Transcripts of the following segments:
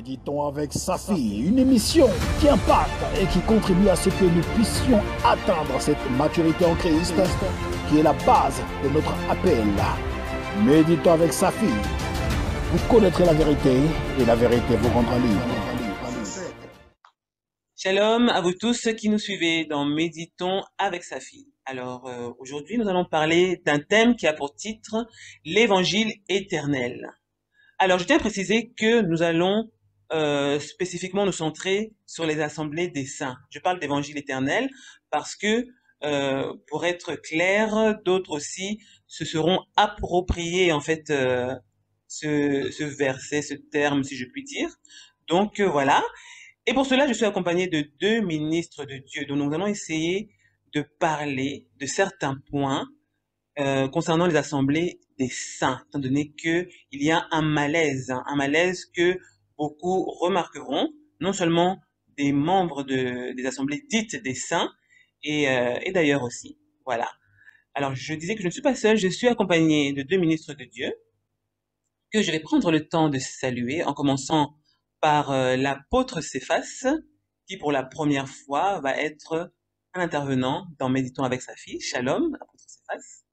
Méditons avec Safi, une émission qui impacte et qui contribue à ce que nous puissions atteindre cette maturité en Christ, qui est la base de notre appel. Méditons avec Safi. Vous connaîtrez la vérité et la vérité vous rendra libre. Shalom à vous tous ceux qui nous suivez dans Méditons avec Safi. Alors aujourd'hui nous allons parler d'un thème qui a pour titre l'Évangile éternel. Alors je tiens à préciser que nous allons spécifiquement nous centrer sur les assemblées des saints. Je parle d'Évangile éternel parce que pour être clair, d'autres aussi se seront appropriés en fait ce verset, ce terme si je puis dire. Donc voilà. Et pour cela, je suis accompagné de deux ministres de Dieu. Donc, nous allons essayer de parler de certains points concernant les assemblées des saints, étant donné que il y a un malaise que beaucoup remarqueront, non seulement des membres des assemblées dites des saints, et d'ailleurs aussi. Voilà. Alors, je disais que je ne suis pas seul, je suis accompagné de deux ministres de Dieu, que je vais prendre le temps de saluer, en commençant par l'apôtre Céphas, qui pour la première fois va être un intervenant dans Méditons avec sa fille. Shalom, apôtre Céphas.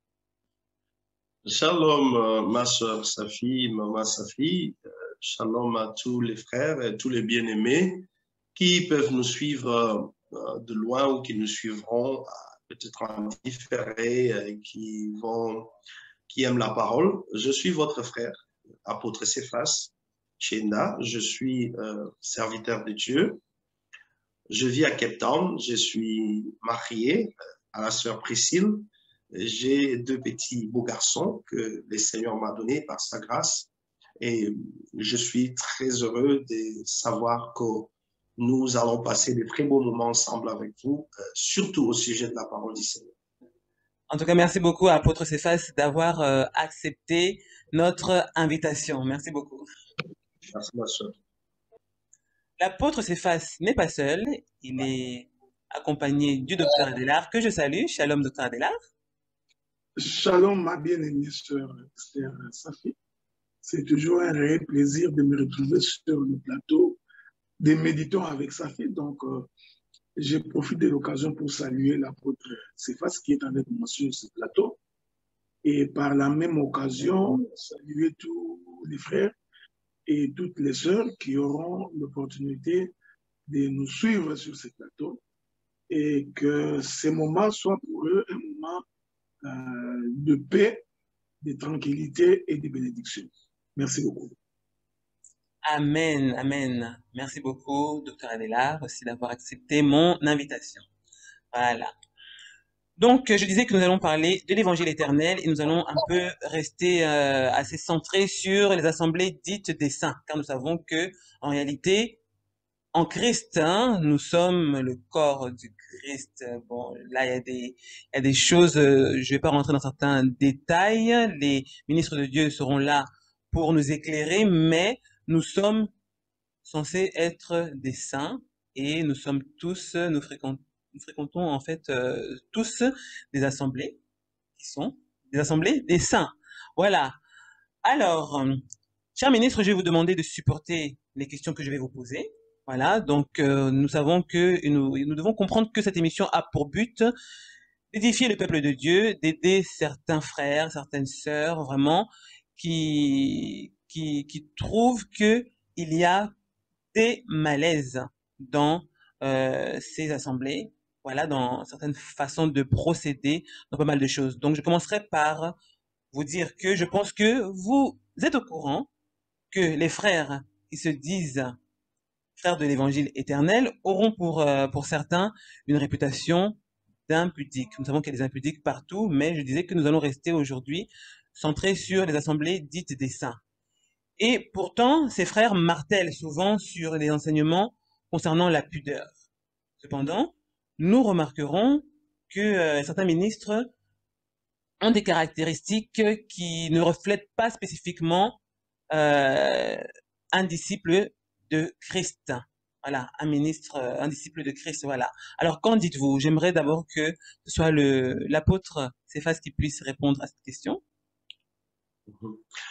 Shalom, ma soeur Safi, maman Safi. Shalom à tous les frères et tous les bien-aimés qui peuvent nous suivre de loin ou qui nous suivront peut-être en différé, qui aiment la parole. Je suis votre frère, apôtre Céphas Chenda. Je suis serviteur de Dieu. Je vis à Cape Town. Je suis marié à la sœur Priscille. J'ai deux petits beaux garçons que le Seigneur m'a donnés par sa grâce. Et je suis très heureux de savoir que nous allons passer de très beaux moments ensemble avec vous, surtout au sujet de la parole du Seigneur. En tout cas, merci beaucoup à apôtre Céphas d'avoir accepté notre invitation. Merci beaucoup. Merci, ma soeur. L'apôtre Céphas n'est pas seul. Il est accompagné du docteur Adélard, que je salue. Shalom, docteur Adélard. Shalom, ma bien-aimée sœur Esther Safi. C'est toujours un réel plaisir de me retrouver sur le plateau de Méditons avec Safi. Donc, je profite de l'occasion pour saluer l'apôtre Céphas qui est avec moi sur ce plateau. Et par la même occasion, saluer tous les frères et toutes les sœurs qui auront l'opportunité de nous suivre sur ce plateau et que ces moments soient pour eux un moment de paix, de tranquillité et de bénédiction. Merci beaucoup. Amen, amen. Merci beaucoup, docteur Adélard, aussi d'avoir accepté mon invitation. Voilà. Donc, je disais que nous allons parler de l'évangile éternel et nous allons un peu rester assez centrés sur les assemblées dites des saints, car nous savons que, en réalité, en Christ, hein, nous sommes le corps du Christ. Bon, là, il y a des choses, je vais pas rentrer dans certains détails. Les ministres de Dieu seront là pour nous éclairer, mais nous sommes censés être des saints et nous sommes tous, nous fréquentons en fait tous des assemblées qui sont des assemblées des saints. Voilà. Alors, cher ministre, je vais vous demander de supporter les questions que je vais vous poser. Voilà, donc nous savons que nous devons comprendre que cette émission a pour but d'édifier le peuple de Dieu, d'aider certains frères, certaines sœurs, vraiment, qui trouvent que il y a des malaises dans ces assemblées, voilà, dans certaines façons de procéder, dans pas mal de choses. Donc, je commencerai par vous dire que je pense que vous êtes au courant que les frères qui se disent frères de l'évangile éternel auront pour certains une réputation d'impudiques. Nous savons qu'il y a des impudiques partout, mais je disais que nous allons rester aujourd'hui centrés sur les assemblées dites des saints. Et pourtant, ces frères martèlent souvent sur les enseignements concernant la pudeur. Cependant, nous remarquerons que certains ministres ont des caractéristiques qui ne reflètent pas spécifiquement un disciple de Christ. Voilà, un disciple de Christ, voilà. Alors, qu'en dites-vous? J'aimerais d'abord que ce soit l'apôtre Céphas qui puisse répondre à cette question.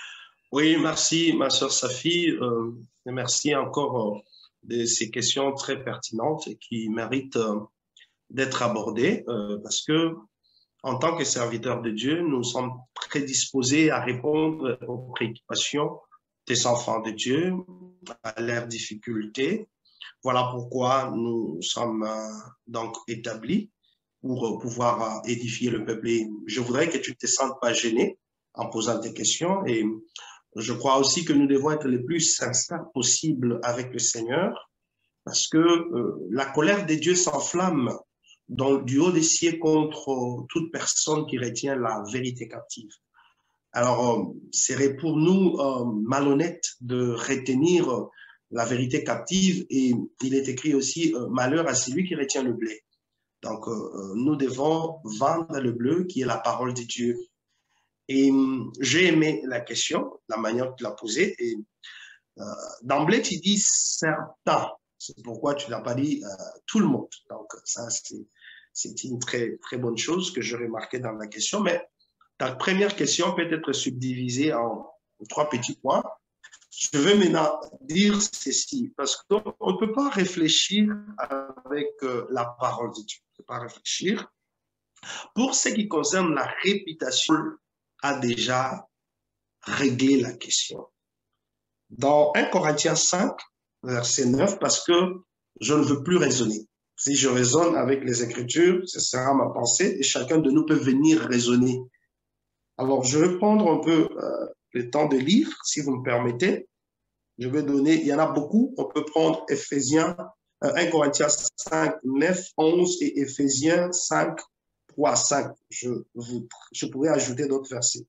Oui, merci, ma sœur Safi. Et merci encore de ces questions très pertinentes et qui méritent d'être abordées parce que, en tant que serviteurs de Dieu, nous sommes prédisposés à répondre aux préoccupations des enfants de Dieu, à leurs difficultés. Voilà pourquoi nous sommes donc établis pour pouvoir édifier le peuple. Et je voudrais que tu ne te sentes pas gêné en posant tes questions. Et je crois aussi que nous devons être les plus sincères possible avec le Seigneur parce que la colère de Dieu s'enflamme du haut des cieux contre toute personne qui retient la vérité captive. Alors, serait pour nous malhonnête de retenir la vérité captive et il est écrit aussi malheur à celui qui retient le blé. Donc, nous devons vendre le bleu qui est la parole de Dieu. Et j'ai aimé la question, la manière que tu l'as posée. Et d'emblée, tu dis certains. C'est pourquoi tu n'as pas dit tout le monde. Donc, ça, c'est une très, très bonne chose que j'ai remarqué dans la question. Mais ta première question peut être subdivisée en 3 petits points. Je vais maintenant dire ceci, parce qu'on ne peut pas réfléchir avec la parole de Dieu. On ne peut pas réfléchir. Pour ce qui concerne la réputation, a déjà réglé la question. Dans 1 Corinthiens 5, verset 9, parce que je ne veux plus raisonner. Si je raisonne avec les Écritures, ce sera ma pensée et chacun de nous peut venir raisonner. Alors, je vais prendre un peu le temps de lire, si vous me permettez. Je vais donner, il y en a beaucoup. On peut prendre Éphésiens, 1 Corinthiens 5, 9, 11 et Éphésiens 5, 3, 5. Je pourrais ajouter d'autres versets.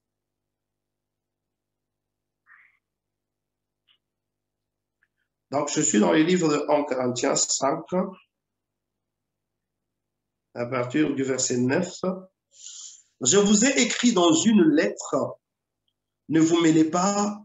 Donc, je suis dans le livre de 1 Corinthiens 5, à partir du verset 9. Je vous ai écrit dans une lettre, ne vous mêlez pas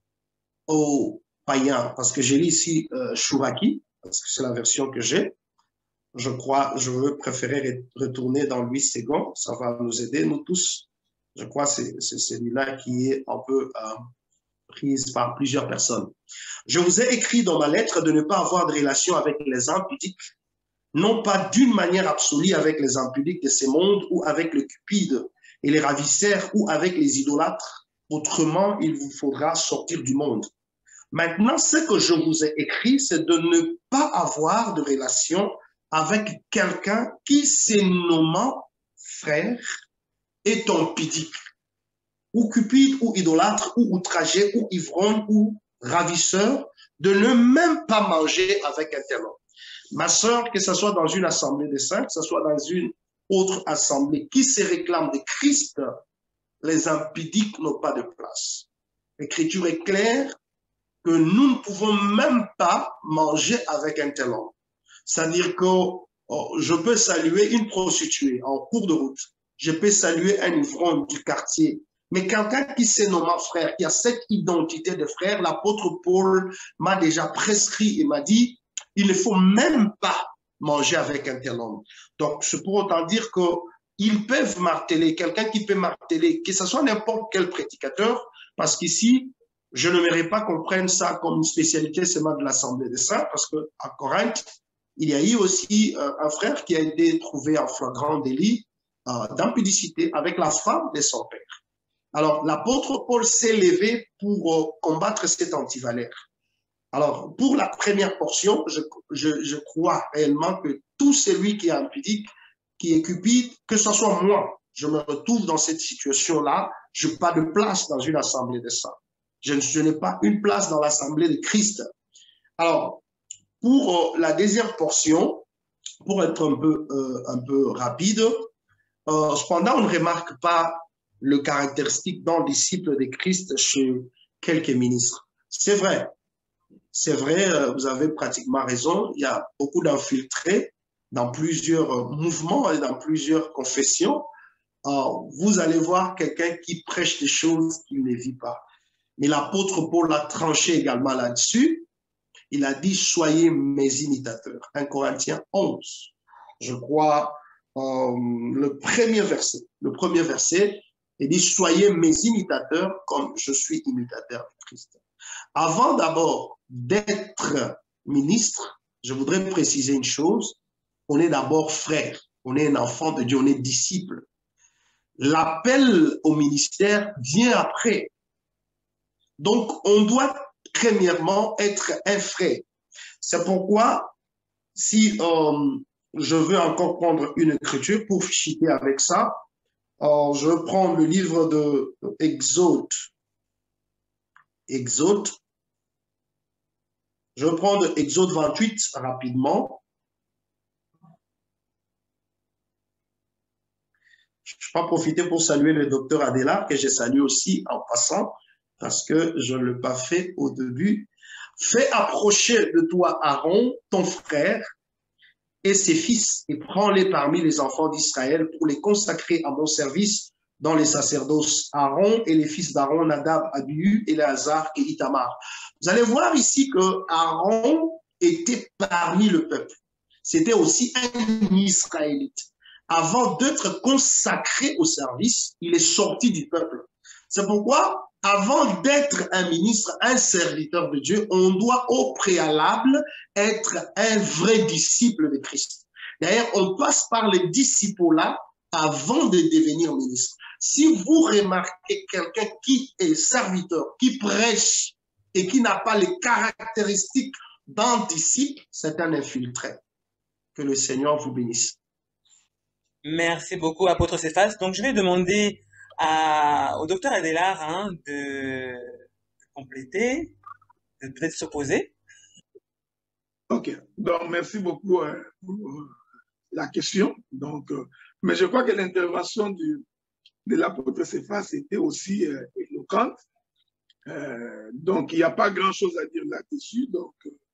aux païens, parce que j'ai lu ici Chouraki, parce que c'est la version que j'ai. Je crois, je veux préférer retourner dans Louis II, ça va nous aider, nous tous. Je crois que c'est celui-là qui est un peu prise par plusieurs personnes. Je vous ai écrit dans ma lettre de ne pas avoir de relation avec les impudiques, non pas d'une manière absolue avec les impudiques de ce monde ou avec le cupide et les ravisseurs ou avec les idolâtres. Autrement, il vous faudra sortir du monde. Maintenant, ce que je vous ai écrit, c'est de ne pas avoir de relation avec quelqu'un qui, se nommant frère, est impudique, ou cupide, ou idolâtre, ou outragé, ou ivrogne, ou ravisseur, de ne même pas manger avec un tel homme. Ma sœur, que ce soit dans une assemblée de saints, que ce soit dans une autre assemblée qui se réclame de Christ, les impudiques n'ont pas de place. L'écriture est claire que nous ne pouvons même pas manger avec un tel homme. C'est-à-dire que je peux saluer une prostituée en cours de route, je peux saluer un ivrogne du quartier, mais quelqu'un qui s'est nommé frère, qui a cette identité de frère, l'apôtre Paul m'a déjà prescrit et m'a dit, il ne faut même pas manger avec un tel homme. Donc, c'est pour autant dire qu'ils peuvent marteler, quelqu'un qui peut marteler, que ce soit n'importe quel prédicateur, parce qu'ici, je n'aimerais pas qu'on prenne ça comme une spécialité seulement de l'Assemblée des Saints, parce qu'à Corinthe, il y a eu aussi un frère qui a été trouvé en flagrant délit d'impudicité avec la femme de son père. Alors, l'apôtre Paul s'est levé pour combattre cet antivalère. Alors, pour la première portion, je crois réellement que tout celui qui est impudique, qui est cupide, que ce soit moi, je me retrouve dans cette situation-là, je n'ai pas de place dans une assemblée de saints. Je n'ai pas une place dans l'assemblée de Christ. Alors, pour la deuxième portion, pour être un peu rapide, cependant, on ne remarque pas le caractéristique d'un disciple de Christ chez quelques ministres. C'est vrai, vous avez pratiquement raison, il y a beaucoup d'infiltrés dans plusieurs mouvements et dans plusieurs confessions. Vous allez voir quelqu'un qui prêche des choses qu'il ne vit pas. Mais l'apôtre Paul a tranché également là-dessus. Il a dit, soyez mes imitateurs. 1 Corinthiens 11. Je crois, le premier verset. Il dit, soyez mes imitateurs comme je suis imitateur de Christ. Avant d'abord d'être ministre, je voudrais préciser une chose. On est d'abord frère, on est un enfant de Dieu, on est disciple. L'appel au ministère vient après. Donc, on doit premièrement être un frère. C'est pourquoi, si je veux encore prendre une écriture pour fichiter avec ça, je prends le livre de Exode. Exode. Je vais prendre Exode 28 rapidement. Je vais pas profiter pour saluer le docteur Adela, que j'ai salué aussi en passant, parce que je ne l'ai pas fait au début. Fais approcher de toi Aaron, ton frère, et ses fils, et prends-les parmi les enfants d'Israël pour les consacrer à mon service dans les sacerdoces. Aaron et les fils d'Aaron, Nadab, Abihu, Éléazar et Itamar. Vous allez voir ici que Aaron était parmi le peuple. C'était aussi un Israélite. Avant d'être consacré au service, il est sorti du peuple. C'est pourquoi, avant d'être un ministre, un serviteur de Dieu, on doit au préalable être un vrai disciple de Christ. D'ailleurs, on passe par les disciples-là avant de devenir ministre. Si vous remarquez quelqu'un qui est serviteur, qui prêche et qui n'a pas les caractéristiques d'un disciple, c'est un infiltré. Que le Seigneur vous bénisse. Merci beaucoup, apôtre Céphas. Donc, je vais demander au docteur Adélard de compléter, de peut-être s'opposer. Ok, donc merci beaucoup pour la question. Donc, mais je crois que l'intervention de l'apôtre Céphas était aussi éloquente. Donc, il n'y a pas grand-chose à dire là-dessus. Donc,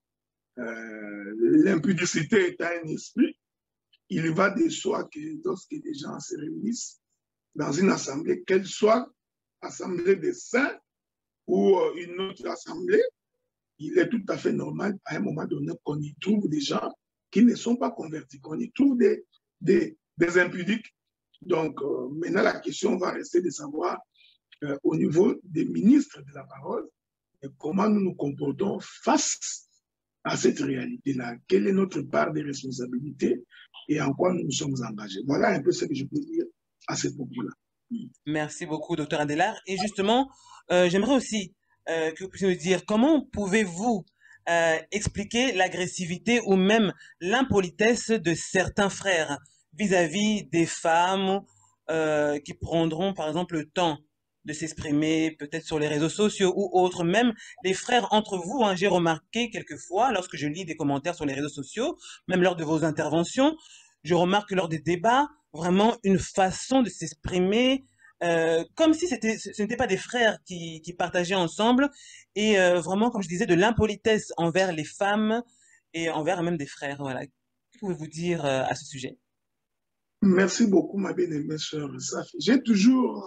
l'impudicité est un esprit. Il va de soi que lorsque les gens se réunissent dans une assemblée, qu'elle soit assemblée des saints ou une autre assemblée, il est tout à fait normal à un moment donné qu'on y trouve des gens qui ne sont pas convertis, qu'on y trouve des impudiques. Donc, maintenant, la question va rester de savoir au niveau des ministres de la parole comment nous nous comportons face à cette réalité-là. Quelle est notre part de responsabilité et en quoi nous nous sommes engagés. Voilà un peu ce que je peux dire à ce propos-là. Merci beaucoup, docteur Adélard. Et justement, j'aimerais aussi que vous puissiez nous dire comment pouvez-vous expliquer l'agressivité ou même l'impolitesse de certains frères vis-à-vis des femmes qui prendront par exemple le temps de s'exprimer peut-être sur les réseaux sociaux ou autres, même les frères entre vous, j'ai remarqué quelquefois lorsque je lis des commentaires sur les réseaux sociaux, même lors de vos interventions, je remarque lors des débats vraiment une façon de s'exprimer comme si ce n'était pas des frères qui partageaient ensemble et vraiment, comme je disais, de l'impolitesse envers les femmes et envers même des frères. Voilà. Que pouvez-vous dire à ce sujet? Merci beaucoup, ma bien-aimée sœur Safi. J'ai toujours,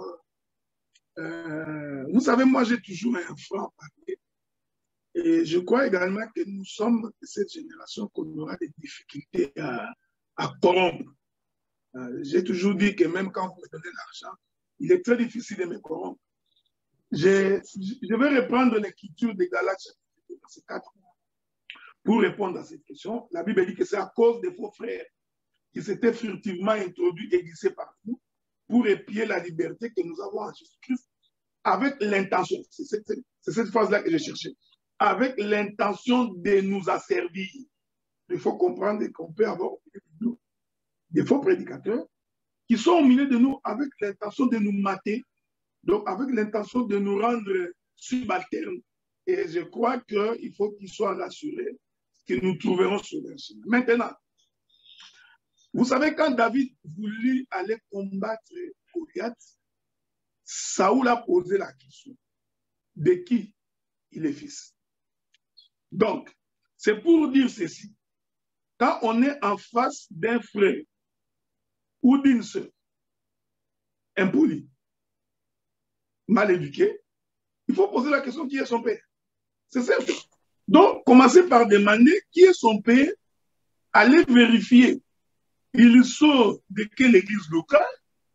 vous savez, moi j'ai toujours un franc parler. Et je crois également que nous sommes de cette génération qu'on aura des difficultés à corrompre. J'ai toujours dit que même quand vous me donnez l'argent, il est très difficile de me corrompre. Je vais reprendre l'écriture des Galates, verset 4, pour répondre à cette question. La Bible dit que c'est à cause des faux frères qui s'étaient furtivement introduits et glissés parmi nous pour épier la liberté que nous avons en Jésus-Christ avec l'intention, c'est cette phrase-là que j'ai cherchée, avec l'intention de nous asservir. Il faut comprendre qu'on peut avoir des faux prédicateurs qui sont au milieu de nous avec l'intention de nous mater, donc avec l'intention de nous rendre subalternes. Et je crois qu'il faut qu'ils soient rassurés que nous trouverons sur leur chemin. Maintenant, vous savez, quand David voulut aller combattre Goliath, Saoul a posé la question de qui il est fils. Donc, c'est pour dire ceci. Quand on est en face d'un frère ou d'une sœur impoli, mal éduqué, il faut poser la question qui est son père. C'est simple. Donc, commencez par demander qui est son père, allez vérifier. Il sort de quelle église locale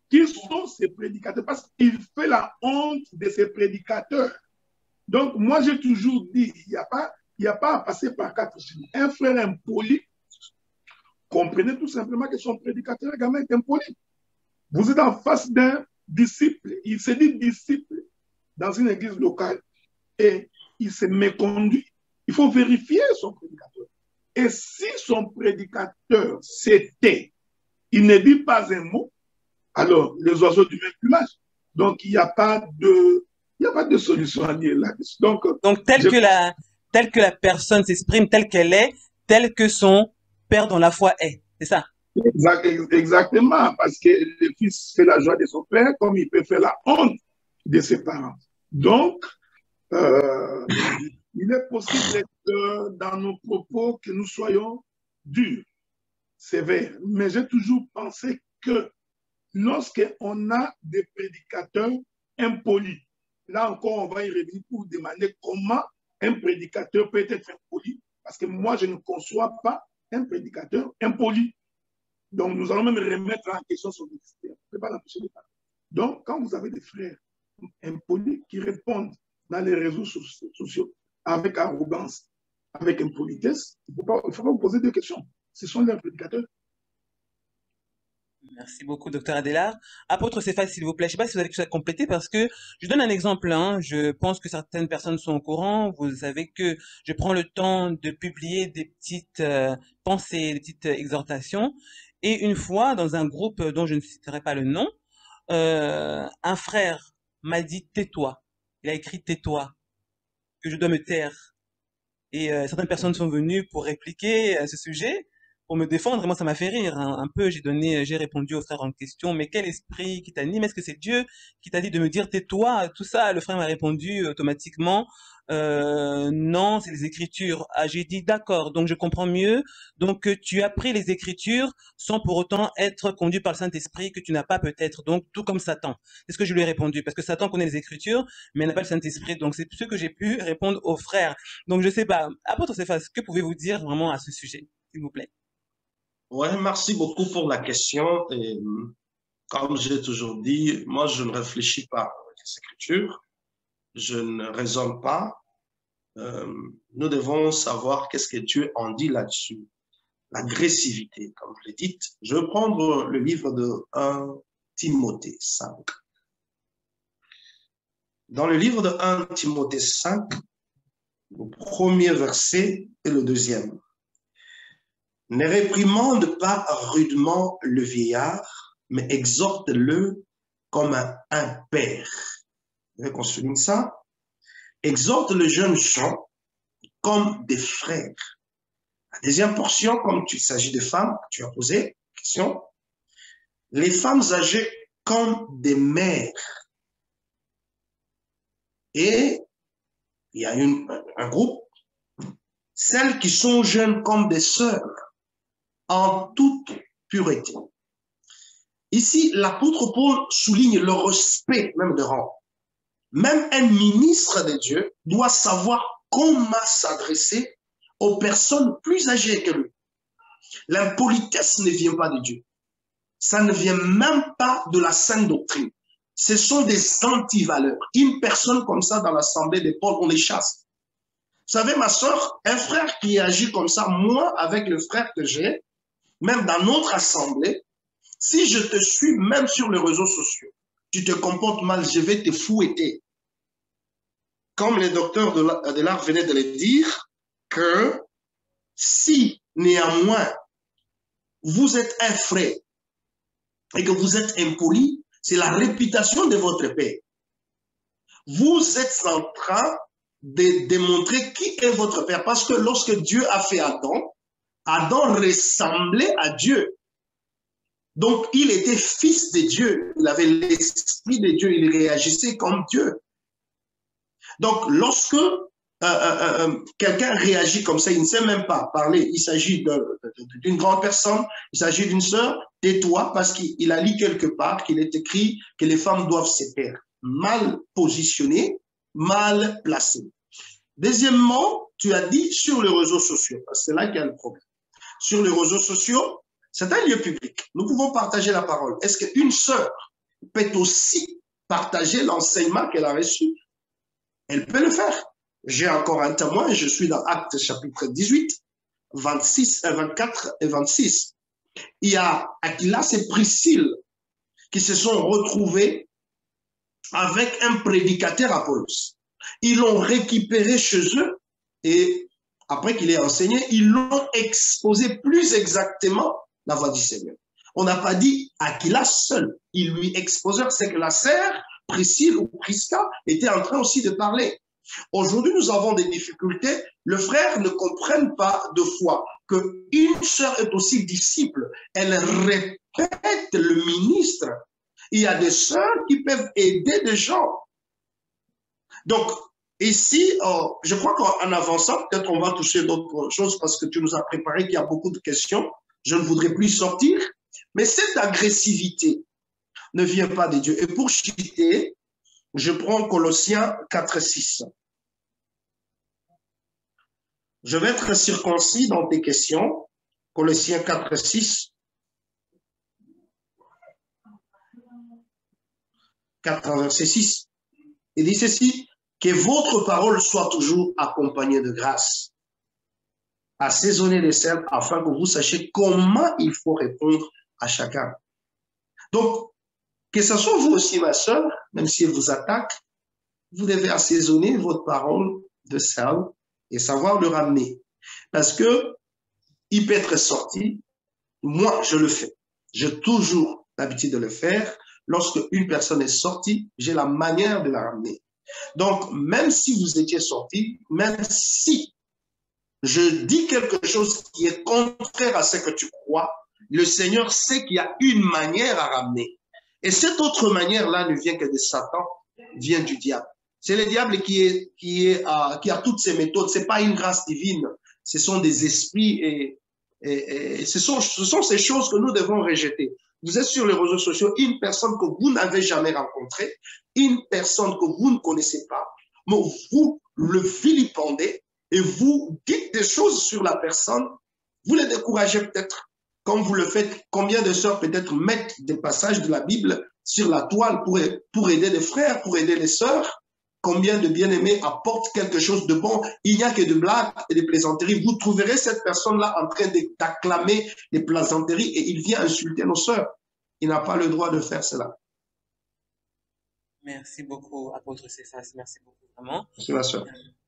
Qui sont ces prédicateurs? Parce qu'il fait la honte de ces prédicateurs. Donc, moi, j'ai toujours dit, il n'y a pas à passer par quatre chemins. Un frère impoli, comprenez tout simplement que son prédicateur également est impoli. Vous êtes en face d'un disciple, il se dit disciple dans une église locale et il se méconduit. Il faut vérifier son prédicateur. Et si son prédicateur s'était, il ne dit pas un mot, alors les oiseaux du même plumage. Donc, il n'y a pas de solution à dire là-dessus. Donc telle que la personne s'exprime, telle qu'elle est, telle que son père dans la foi est. C'est ça? Exactement, parce que le fils fait la joie de son père comme il peut faire la honte de ses parents. Donc, il est possible dans nos propos que nous soyons durs, sévères. Mais j'ai toujours pensé que lorsqu'on a des prédicateurs impolis, là encore, on va y revenir pour demander comment un prédicateur peut être impoli, parce que moi, je ne conçois pas un prédicateur impoli. Donc, nous allons même remettre en question son ministère. On ne peut pas l'empêcher de parler. Donc, quand vous avez des frères impolis qui répondent dans les réseaux sociaux avec arrogance, avec impolitesse, il ne faut pas vous poser des questions. Ce sont les prédicateurs. Merci beaucoup, docteur Adélard. Apôtre Céphas, s'il vous plaît, je ne sais pas si vous avez quelque chose à compléter parce que je donne un exemple. Je pense que certaines personnes sont au courant. Vous savez que je prends le temps de publier des petites pensées, des petites exhortations. Et une fois, dans un groupe dont je ne citerai pas le nom, un frère m'a dit tais-toi. Il a écrit tais-toi, que je dois me taire. Et certaines personnes sont venues pour répliquer à ce sujet, pour me défendre, et moi ça m'a fait rire un peu. J'ai répondu au frère en question, mais quel esprit qui t'anime? Est-ce que c'est Dieu qui t'a dit de me dire tais-toi? Tout ça, le frère m'a répondu automatiquement, non, c'est les Écritures. Ah, j'ai dit d'accord, donc je comprends mieux. Donc tu as pris les Écritures sans pour autant être conduit par le Saint-Esprit que tu n'as pas peut-être. Donc tout comme Satan. C'est ce que je lui ai répondu, parce que Satan connaît les Écritures, mais n'a pas le Saint-Esprit. Donc c'est ce que j'ai pu répondre au frère. Donc je sais pas, apôtre Céphas, que pouvez-vous dire vraiment à ce sujet, s'il vous plaît? Ouais, merci beaucoup pour la question. Et comme j'ai toujours dit, moi, je ne réfléchis pas avec les Écritures. Je ne raisonne pas. Nous devons savoir qu'est-ce que Dieu en dit là-dessus. L'agressivité, comme je l'ai dit. Je vais prendre le livre de 1 Timothée 5. Dans le livre de 1 Timothée 5, le premier verset et le deuxième. Ne réprimande pas rudement le vieillard, mais exhorte-le comme un père. Vous voyez qu'on souligne ça? Exhorte le jeune gens comme des frères. La deuxième portion, comme il s'agit de femmes, tu as posé la question. Les femmes âgées comme des mères. Et il y a un groupe, celles qui sont jeunes comme des sœurs, en toute pureté. Ici, l'apôtre Paul souligne le respect même de rang. Même un ministre de Dieu doit savoir comment s'adresser aux personnes plus âgées que lui. L'impolitesse ne vient pas de Dieu. Ça ne vient même pas de la sainte doctrine. Ce sont des antivaleurs. Une personne comme ça dans l'assemblée de Paul, on les chasse. Vous savez, ma soeur, un frère qui agit comme ça, moi, avec le frère que j'ai, même dans notre assemblée, si je te suis même sur les réseaux sociaux, tu te comportes mal, je vais te fouetter. Comme le docteur Adélard venait de le dire, que si néanmoins vous êtes un frère et que vous êtes impoli, c'est la réputation de votre père. Vous êtes en train de démontrer qui est votre père. Parce que lorsque Dieu a fait Adam, Adam ressemblait à Dieu. Donc, il était fils de Dieu. Il avait l'esprit de Dieu. Il réagissait comme Dieu. Donc, lorsque quelqu'un réagit comme ça, il ne sait même pas parler. Il s'agit d'une grande personne, il s'agit d'une sœur. Tais-toi, parce qu'il a lu quelque part qu'il est écrit que les femmes doivent se taire. Mal positionné, mal placé. Deuxièmement, tu as dit sur les réseaux sociaux. C'est là qu'il y a le problème. Sur les réseaux sociaux, c'est un lieu public. Nous pouvons partager la parole. Est-ce qu'une sœur peut aussi partager l'enseignement qu'elle a reçu. Elle peut le faire. J'ai encore un témoin, je suis dans Actes chapitre 18, 24 et 26. Il y a Aquilas et Priscille qui se sont retrouvés avec un prédicateur Apollos. Ils l'ont récupéré chez eux et après qu'il ait enseigné, ils l'ont exposé plus exactement la voie du Seigneur. On n'a pas dit Aquilas seul. Ils lui exposèrent, c'est que la sœur Priscille ou Prisca était en train aussi de parler. Aujourd'hui, nous avons des difficultés. Le frère ne comprenne pas de foi qu'une sœur est aussi disciple. Elle répète le ministre. Il y a des sœurs qui peuvent aider des gens. Donc, ici, je crois qu'en avançant, peut-être on va toucher d'autres choses parce que tu nous as préparé qu'il y a beaucoup de questions. Je ne voudrais plus sortir. Mais cette agressivité ne vient pas de Dieu. Et pour citer, je prends Colossiens 4, 6. Je vais être circoncis dans tes questions. Colossiens 4, 6. 4, verset 6. Il dit ceci, que votre parole soit toujours accompagnée de grâce, assaisonnée de sel, afin que vous sachiez comment il faut répondre à chacun. Donc, que ce soit vous aussi, ma soeur, même si elle vous attaque, vous devez assaisonner votre parole de sel et savoir le ramener. Parce que il peut être sorti. Moi, je le fais. J'ai toujours l'habitude de le faire. Lorsque une personne est sortie, j'ai la manière de la ramener. Donc, même si vous étiez sorti, même si je dis quelque chose qui est contraire à ce que tu crois, le Seigneur sait qu'il y a une manière à ramener. Et cette autre manière-là ne vient que de Satan, vient du diable. C'est le diable qui a toutes ces méthodes. Ce n'est pas une grâce divine. Ce sont des esprits et ce sont ces choses que nous devons rejeter. Vous êtes sur les réseaux sociaux, une personne que vous n'avez jamais rencontrée, une personne que vous ne connaissez pas, mais vous le vilipendez et vous dites des choses sur la personne, vous les découragez peut-être. Comme vous le faites, combien de sœurs peut-être mettent des passages de la Bible sur la toile pour aider les frères, pour aider les sœurs? Combien de bien-aimés apportent quelque chose de bon? Il n'y a que de blagues et de plaisanteries. Vous trouverez cette personne-là en train d'acclamer des plaisanteries et il vient insulter nos sœurs. Il n'a pas le droit de faire cela. Merci beaucoup, apôtre Céphas. Merci beaucoup, vraiment. Merci, ma sœur.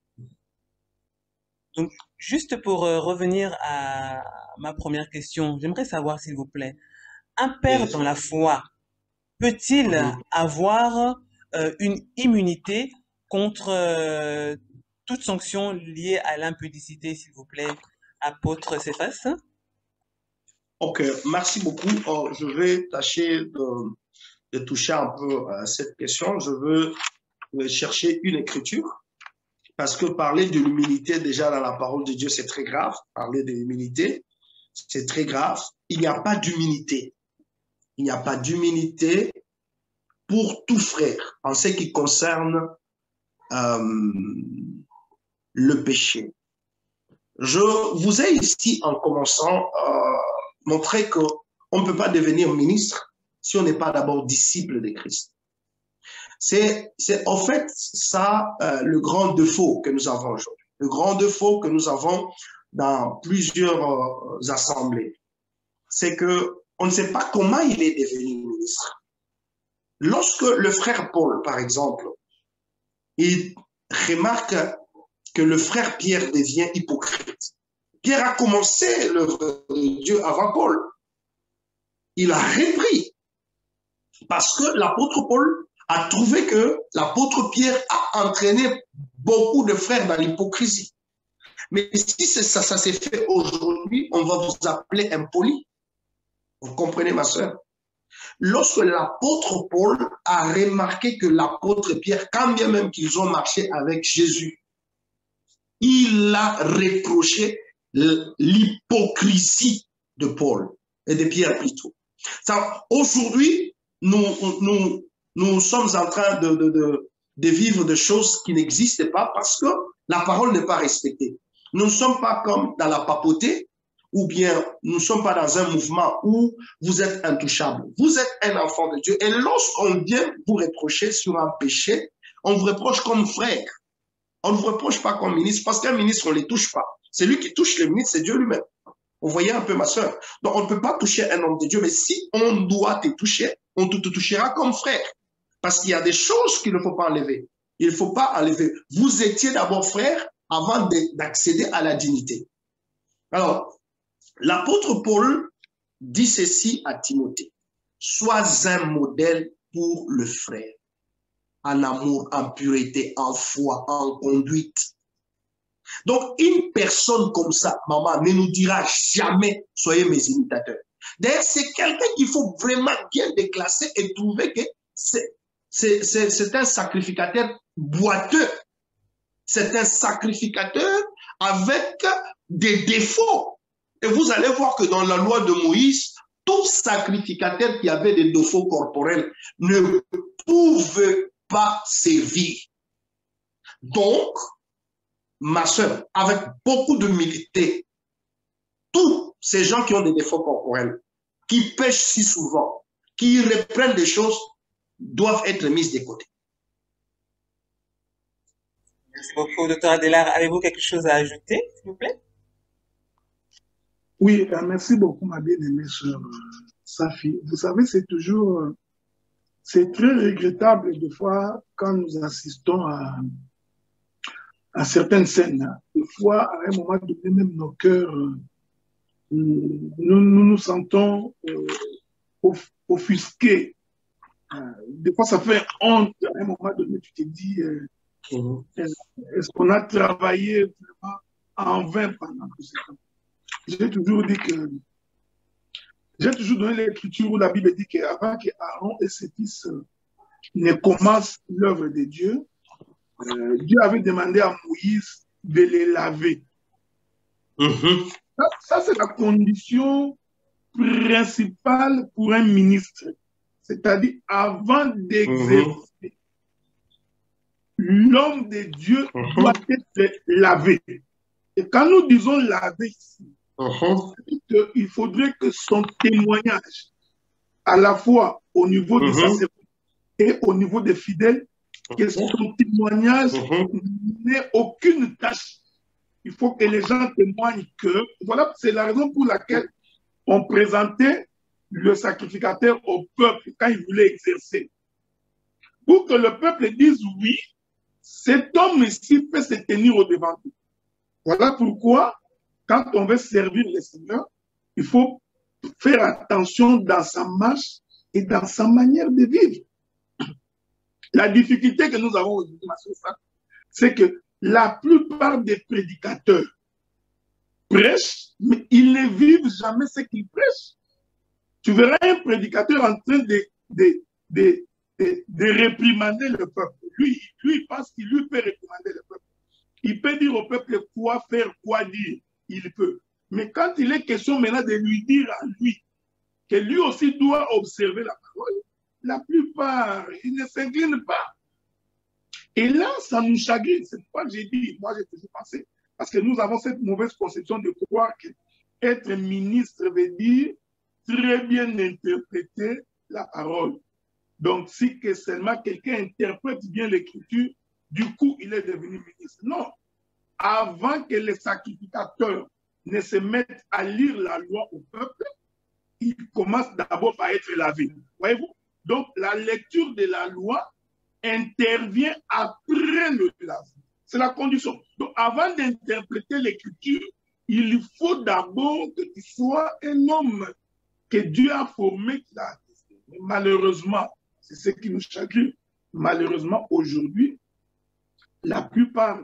Donc, juste pour revenir à ma première question, j'aimerais savoir, s'il vous plaît, un père dans la foi peut-il avoir une immunité contre toute sanction liée à l'impudicité, s'il vous plaît, apôtre Céphas? Ok, merci beaucoup. Je vais tâcher de toucher un peu à cette question. Je veux chercher une écriture. Parce que parler de l'humilité, déjà dans la parole de Dieu, c'est très grave. Parler de l'humilité, c'est très grave. Il n'y a pas d'humilité. Il n'y a pas d'humilité pour tout frère en ce qui concerne le péché. Je vous ai ici, en commençant, montré qu'on ne peut pas devenir ministre si on n'est pas d'abord disciple de Christ. C'est en fait ça le grand défaut que nous avons aujourd'hui. Le grand défaut que nous avons dans plusieurs assemblées, c'est que on ne sait pas comment il est devenu ministre. Lorsque le frère Paul, par exemple, il remarque que le frère Pierre devient hypocrite. Pierre a commencé l'œuvre de Dieu avant Paul. Il a repris parce que l'apôtre Paul a trouvé que l'apôtre Pierre a entraîné beaucoup de frères dans l'hypocrisie. Mais si ça s'est fait aujourd'hui, on va vous appeler impoli. Vous comprenez, ma sœur? Lorsque l'apôtre Paul a remarqué que l'apôtre Pierre, quand bien même qu'ils ont marché avec Jésus, il a reproché l'hypocrisie de Paul et de Pierre plutôt. Aujourd'hui, nous sommes en train de vivre des choses qui n'existent pas parce que la parole n'est pas respectée. Nous ne sommes pas comme dans la papauté ou bien nous ne sommes pas dans un mouvement où vous êtes intouchable. Vous êtes un enfant de Dieu. Et lorsqu'on vient vous reprocher sur un péché, on vous reproche comme frère. On ne vous reproche pas comme ministre, parce qu'un ministre, on ne les touche pas. Celui qui touche le ministre, c'est Dieu lui-même. Vous voyez un peu, ma soeur. Donc, on ne peut pas toucher un homme de Dieu, mais si on doit te toucher, on te touchera comme frère. Parce qu'il y a des choses qu'il ne faut pas enlever. Il ne faut pas enlever. Vous étiez d'abord frère avant d'accéder à la dignité. Alors, l'apôtre Paul dit ceci à Timothée. Sois un modèle pour le frère, en amour, en pureté, en foi, en conduite. Donc, une personne comme ça, maman, ne nous dira jamais, soyez mes imitateurs. D'ailleurs, c'est quelqu'un qu'il faut vraiment bien déclasser et trouver que c'est un sacrificateur boiteux. C'est un sacrificateur avec des défauts. Et vous allez voir que dans la loi de Moïse, tout sacrificateur qui avait des défauts corporels ne pouvait pas servir. Donc, ma soeur, avec beaucoup d'humilité, tous ces gens qui ont des défauts corporels, qui pêchent si souvent, qui reprennent des choses, doivent être mis de côté. Merci beaucoup, docteur Adélard. Avez-vous quelque chose à ajouter, s'il vous plaît? Oui, merci beaucoup, ma bien-aimée sœur Safi. Vous savez, c'est très regrettable des fois quand nous assistons à certaines scènes. Des fois, à un moment donné, même nos cœurs, nous sentons offusqués. Des fois, ça fait honte. À un moment donné, tu te dis, est-ce qu'on a travaillé vraiment en vain pendant tout ce temps? J'ai toujours donné l'écriture où la Bible dit qu'avant qu'Aaron et ses fils ne commencent l'œuvre de Dieu, Dieu avait demandé à Moïse de les laver. Ça c'est la condition principale pour un ministre. C'est-à-dire, avant d'exercer, l'homme de Dieu doit être lavé. Et quand nous disons laver ici, il faudrait que son témoignage, à la fois au niveau des sacerdotes et au niveau des fidèles, que son témoignage n'ait aucune tâche. Il faut que les gens témoignent que, voilà, c'est la raison pour laquelle on présentait le sacrificateur au peuple quand il voulait exercer. Pour que le peuple dise oui, cet homme ici peut se tenir au devant de nous. Voilà pourquoi, quand on veut servir le Seigneur, il faut faire attention dans sa marche et dans sa manière de vivre. La difficulté que nous avons aujourd'hui, c'est que la plupart des prédicateurs prêchent, mais ils ne vivent jamais ce qu'ils prêchent. Tu verras un prédicateur en train de réprimander le peuple. Lui, il pense qu'il lui peut réprimander le peuple. Il peut dire au peuple quoi faire, quoi dire. Il peut. Mais quand il est question maintenant de lui dire à lui que lui aussi doit observer la parole, la plupart, ils ne s'inclinent pas. Et là, ça nous chagrine. C'est pourquoi j'ai dit, moi j'ai toujours pensé, parce que nous avons cette mauvaise conception de croire qu'être ministre veut dire très bien interpréter la parole. Donc, si que seulement quelqu'un interprète bien l'écriture, du coup, il est devenu ministre. Non. Avant que les sacrificateurs ne se mettent à lire la loi au peuple, ils commencent d'abord par être lavés. Voyez-vous? Donc, la lecture de la loi intervient après le lavement. C'est la condition. Donc, avant d'interpréter l'écriture, il faut d'abord que tu sois un homme que Dieu a formé. Malheureusement, c'est ce qui nous chagrine. Malheureusement, aujourd'hui, la plupart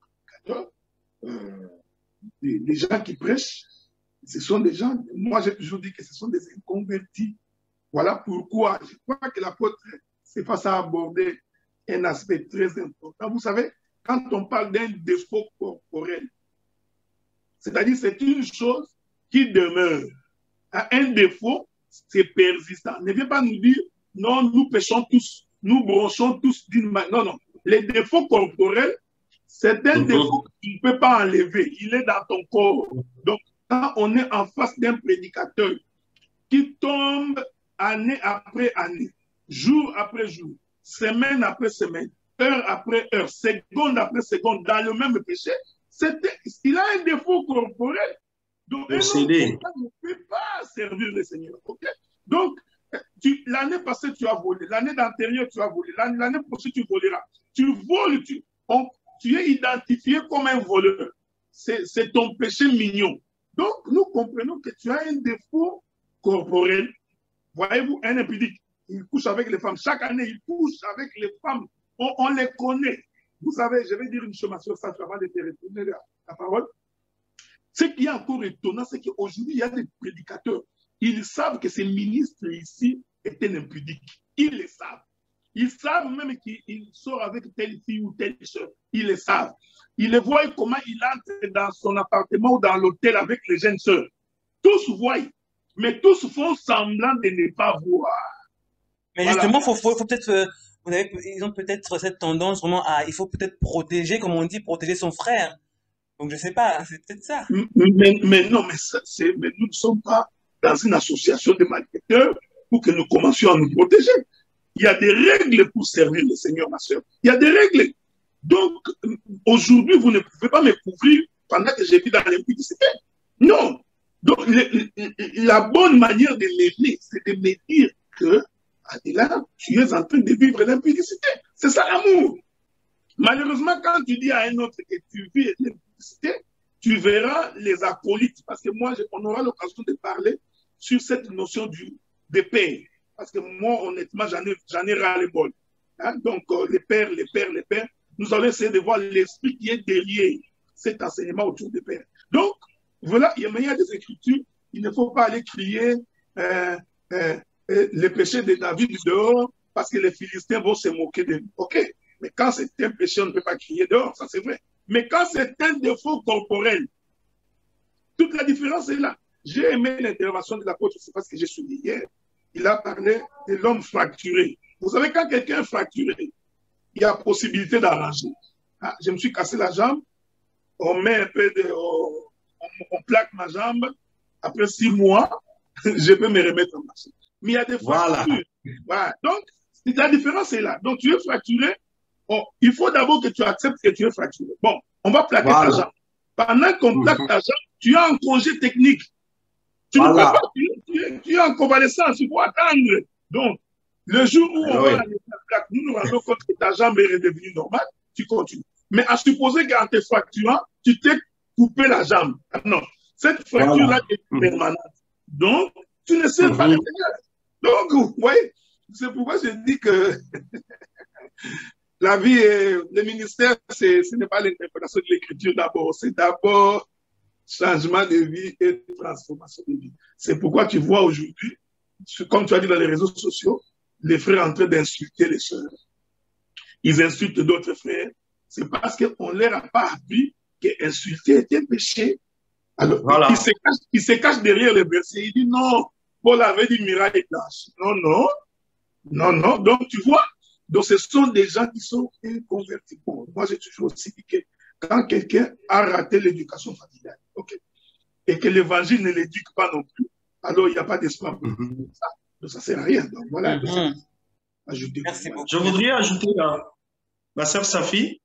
des gens qui prêchent, ce sont des gens, moi j'ai toujours dit que ce sont des inconvertis. Voilà pourquoi je crois que l'apôtre Céphas a abordé un aspect très important. Vous savez, quand on parle d'un défaut corporel, c'est-à-dire c'est une chose qui demeure. Un défaut, c'est persistant. Ne viens pas nous dire, non, nous péchons tous, nous bronchons tous d'une manière. Non, non. Les défauts corporels, c'est un défaut que tu ne peux pas enlever. Il est dans ton corps. Donc, quand on est en face d'un prédicateur qui tombe année après année, jour après jour, semaine après semaine, heure après heure, seconde après seconde, dans le même péché, il a un défaut corporel. Donc, un homme ne peut pas servir le Seigneur. Okay? Donc, l'année passée, tu as volé. L'année d'antérieure, tu as volé. L'année prochaine, tu voleras. Tu voles, tu es identifié comme un voleur. C'est ton péché mignon. Donc, nous comprenons que tu as un défaut corporel. Voyez-vous, un impudique, il couche avec les femmes. Chaque année, il couche avec les femmes. On les connaît. Vous savez, je vais dire une chose sur ça avant de te retourner la parole. Ce qui est encore étonnant, c'est qu'aujourd'hui, il y a des prédicateurs. Ils savent que ces ministres ici étaient impudiques. Ils le savent. Ils savent même qu'il sort avec telle fille ou telle soeur. Ils le savent. Ils le voient comment il entre dans son appartement ou dans l'hôtel avec les jeunes sœurs. Tous voient, mais tous font semblant de ne pas voir. Mais voilà. Justement, faut peut-être, ils ont peut-être cette tendance vraiment à, il faut peut-être protéger, comme on dit, protéger son frère. Donc, je ne sais pas, c'est peut-être ça. Mais non, mais nous ne sommes pas dans une association de malfaiteurs pour que nous commencions à nous protéger. Il y a des règles pour servir le Seigneur, ma soeur. Il y a des règles. Donc, aujourd'hui, vous ne pouvez pas me couvrir pendant que j'ai vis dans l'impudicité. Non. Donc, la bonne manière de l'aimer, c'est de me dire que, Adela, tu es en train de vivre l'impudicité. C'est ça l'amour. Malheureusement, quand tu dis à un autre que tu vis l'impudicité, tu verras les acolytes. Parce que moi, on aura l'occasion de parler sur cette notion de père. Parce que moi, honnêtement, j'en ai ras-le-bol. Hein? Donc, les pères, nous allons essayer de voir l'esprit qui est derrière cet enseignement autour des pères. Donc, voilà, il y a des écritures. Il ne faut pas aller crier les péchés de David dehors parce que les Philistins vont se moquer de lui. OK, mais quand c'est un péché, on ne peut pas crier dehors, ça c'est vrai. Mais quand c'est un défaut corporel, toute la différence est là. J'ai aimé l'intervention de l'apôtre, c'est parce que j'ai souligné hier. Il a parlé de l'homme fracturé. Vous savez, quand quelqu'un est fracturé, il y a possibilité d'arranger. Ah, je me suis cassé la jambe, on met un peu on plaque ma jambe, après 6 mois, je peux me remettre en marche. Mais il y a des fractures. Voilà. Donc, la différence est là. Donc, tu es fracturé, il faut d'abord que tu acceptes que tu es fracturé. Bon, on va plaquer ta jambe. Pendant qu'on plaque ta jambe, tu es en congé technique. Tu ne peux pas, tu es en convalescence, il faut attendre. Donc, le jour où on va aller la plaque, nous nous rendons compte que ta jambe est redevenue normale, tu continues. Mais à supposer qu'en te fracturant, tu t'es coupé la jambe. Non, cette fracture-là est permanente. Donc, tu ne sais pas le Seigneur. Donc, vous voyez, c'est pourquoi je dis que la vie, le ministère, ce n'est pas l'interprétation de l'écriture d'abord, c'est d'abord changement de vie et transformation de vie. C'est pourquoi tu vois aujourd'hui, comme tu as dit dans les réseaux sociaux, les frères en train d'insulter les sœurs. Ils insultent d'autres frères. C'est parce qu'on ne leur a pas appris qu'insulter était péché. Alors, il se cache derrière le verset. Il dit non, Paul avait dit miracle blanche. Non. Donc, tu vois, donc ce sont des gens qui sont inconvertis. Bon, moi, j'ai toujours aussi dit que quand quelqu'un a raté l'éducation familiale, okay, et que l'évangile ne l'éduque pas non plus, alors il n'y a pas d'espoir pour ça. Donc, ça ne sert à rien. Donc, voilà. Merci beaucoup. Je voudrais ajouter, ma sœur Safi,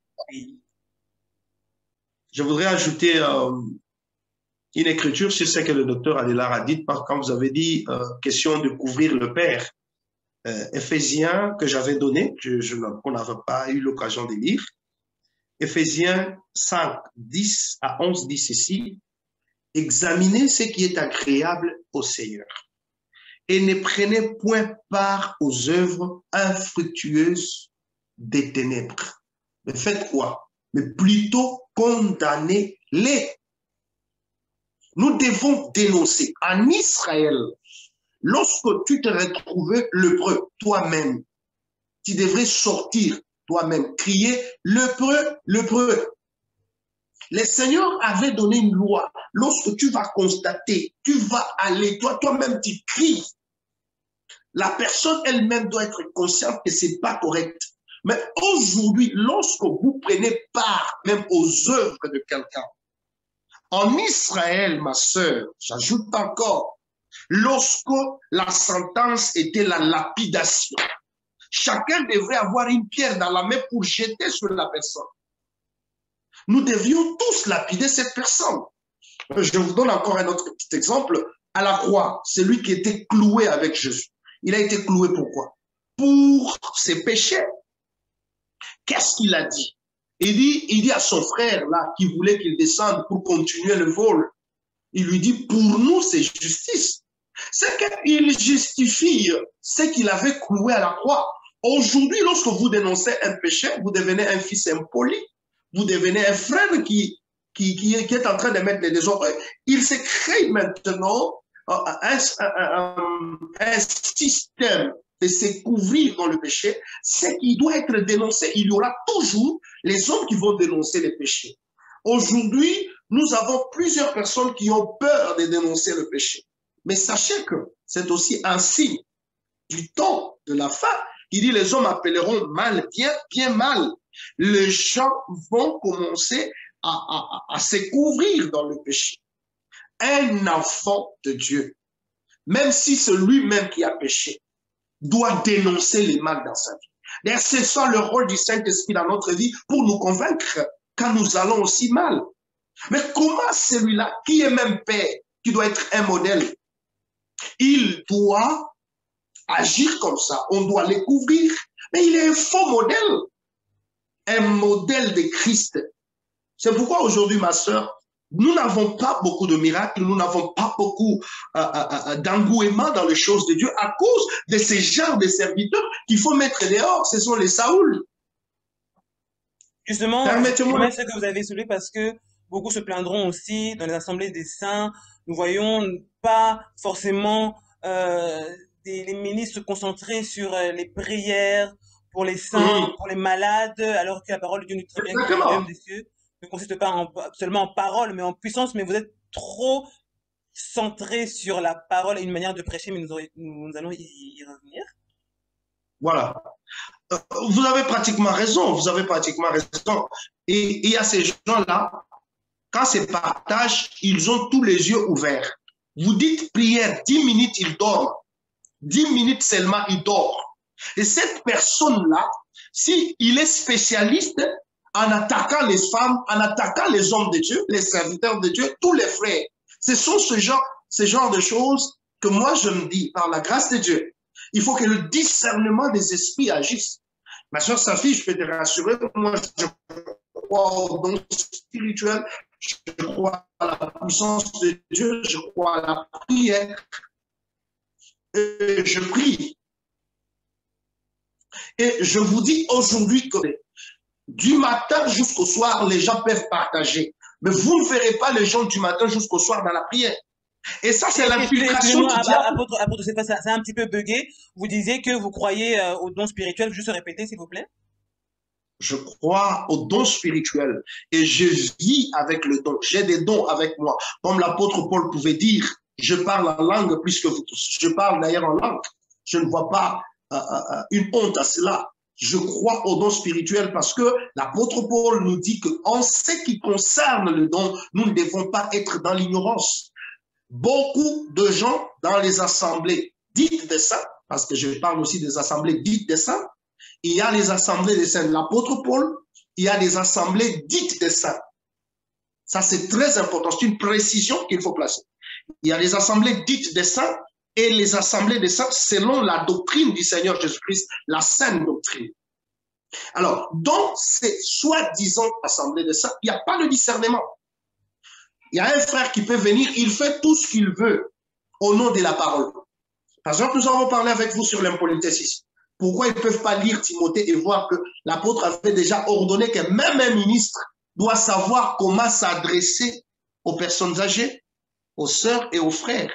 je voudrais ajouter une écriture sur ce que le docteur Adélard a dit quand vous avez dit question de couvrir le Père. Éphésiens que j'avais donné, qu'on n'avait pas eu l'occasion de lire. Éphésiens 5, 10 à 11 dit ceci: examinez ce qui est agréable au Seigneur et ne prenez point part aux œuvres infructueuses des ténèbres. Mais faites quoi? Mais plutôt condamnez-les. Nous devons dénoncer en Israël. Lorsque tu te retrouvais lépreux, toi-même, tu devrais sortir toi-même, crier lépreux, lépreux. Le Seigneur avait donné une loi. Lorsque tu vas constater, tu vas aller, toi-même, tu cries. La personne elle-même doit être consciente que ce n'est pas correct. Mais aujourd'hui, lorsque vous prenez part même aux œuvres de quelqu'un, En Israël, ma sœur, j'ajoute encore, lorsque la sentence était la lapidation, chacun devrait avoir une pierre dans la main pour jeter sur la personne. Nous devions tous lapider cette personne. Je vous donne encore un autre petit exemple. À la croix, c'est lui qui était cloué avec Jésus. Il a été cloué pourquoi? Pour ses péchés. Qu'est-ce qu'il a dit? Il dit à son frère là qui voulait qu'il descende pour continuer le vol. Il lui dit, pour nous, c'est justice. C'est qu'il justifie ce qu'il avait cloué à la croix. Aujourd'hui, lorsque vous dénoncez un péché, vous devenez un fils impoli. Vous devenez un frère qui est en train de mettre les désordres. Il se crée maintenant un système de se couvrir dans le péché. C'est qui doit être dénoncé. Il y aura toujours les hommes qui vont dénoncer les péchés. Aujourd'hui, nous avons plusieurs personnes qui ont peur de dénoncer le péché. Mais sachez que c'est aussi un signe du temps de la fin. Il dit les hommes appelleront mal bien, bien mal. Les gens vont commencer à se couvrir dans le péché. Un enfant de Dieu, même si c'est lui-même qui a péché, doit dénoncer les mal dans sa vie. D'ailleurs, c'est ça le rôle du Saint-Esprit dans notre vie pour nous convaincre quand nous allons aussi mal. Mais comment celui-là, qui est même père, qui doit être un modèle, il doit agir comme ça, on doit les couvrir. Mais il est un faux modèle, un modèle de Christ. C'est pourquoi aujourd'hui, ma sœur, nous n'avons pas beaucoup de miracles, nous n'avons pas beaucoup d'engouement dans les choses de Dieu à cause de ces genres de serviteurs qu'il faut mettre dehors. Ce sont les Saoul. Justement, permettez-moi ce que vous avez soulevé parce que beaucoup se plaindront aussi dans les assemblées des saints. Nous voyons pas forcément les ministres se concentrer sur les prières pour les saints, pour les malades, alors que la parole de Dieu nous dit très bien que le royaume des cieux ne consiste pas seulement en parole, mais en puissance. Mais vous êtes trop centré sur la parole et une manière de prêcher, mais nous allons y revenir. Voilà. Vous avez pratiquement raison, vous avez pratiquement raison. Et il y a ces gens-là, quand c'est partage, ils ont tous les yeux ouverts. Vous dites prière, 10 minutes, ils dorment. 10 minutes seulement, ils dorment. Et cette personne-là, s'il est spécialiste en attaquant les femmes, en attaquant les hommes de Dieu, les serviteurs de Dieu, tous les frères, ce sont ce genre de choses que moi je me dis, par la grâce de Dieu, il faut que le discernement des esprits agisse. Ma soeur Safi, je peux te rassurer, moi je crois au don spirituel, je crois à la puissance de Dieu, je crois à la prière, et je prie. Et je vous dis aujourd'hui que du matin jusqu'au soir, les gens peuvent partager. Mais vous ne verrez pas les gens du matin jusqu'au soir dans la prière. Et ça, c'est l'infiltration du diable. Apôtre, c'est un petit peu bugué. Vous disiez que vous croyez au don spirituel. Juste répéter, s'il vous plaît. Je crois au don spirituel et je vis avec le don. J'ai des dons avec moi. Comme l'apôtre Paul pouvait dire, je parle en langue plus que vous tous. Je parle d'ailleurs en langue. Je ne vois pas une honte à cela. Je crois au don spirituel parce que l'apôtre Paul nous dit qu'en ce qui concerne le don, nous ne devons pas être dans l'ignorance. Beaucoup de gens dans les assemblées dites des saints, parce que je parle aussi des assemblées dites des saints, il y a les assemblées des saints de l'apôtre Paul, il y a des assemblées dites des saints. Ça, c'est très important, c'est une précision qu'il faut placer. Il y a les assemblées dites des saints et les assemblées des saints selon la doctrine du Seigneur Jésus-Christ, la sainte doctrine. Alors, dans ces soi-disant assemblées des saints, il n'y a pas de discernement. Il y a un frère qui peut venir, il fait tout ce qu'il veut au nom de la parole. Par exemple, nous avons parlé avec vous sur l'impolitesse ici. Pourquoi ils ne peuvent pas lire Timothée et voir que l'apôtre avait déjà ordonné que même un ministre doit savoir comment s'adresser aux personnes âgées, aux sœurs et aux frères.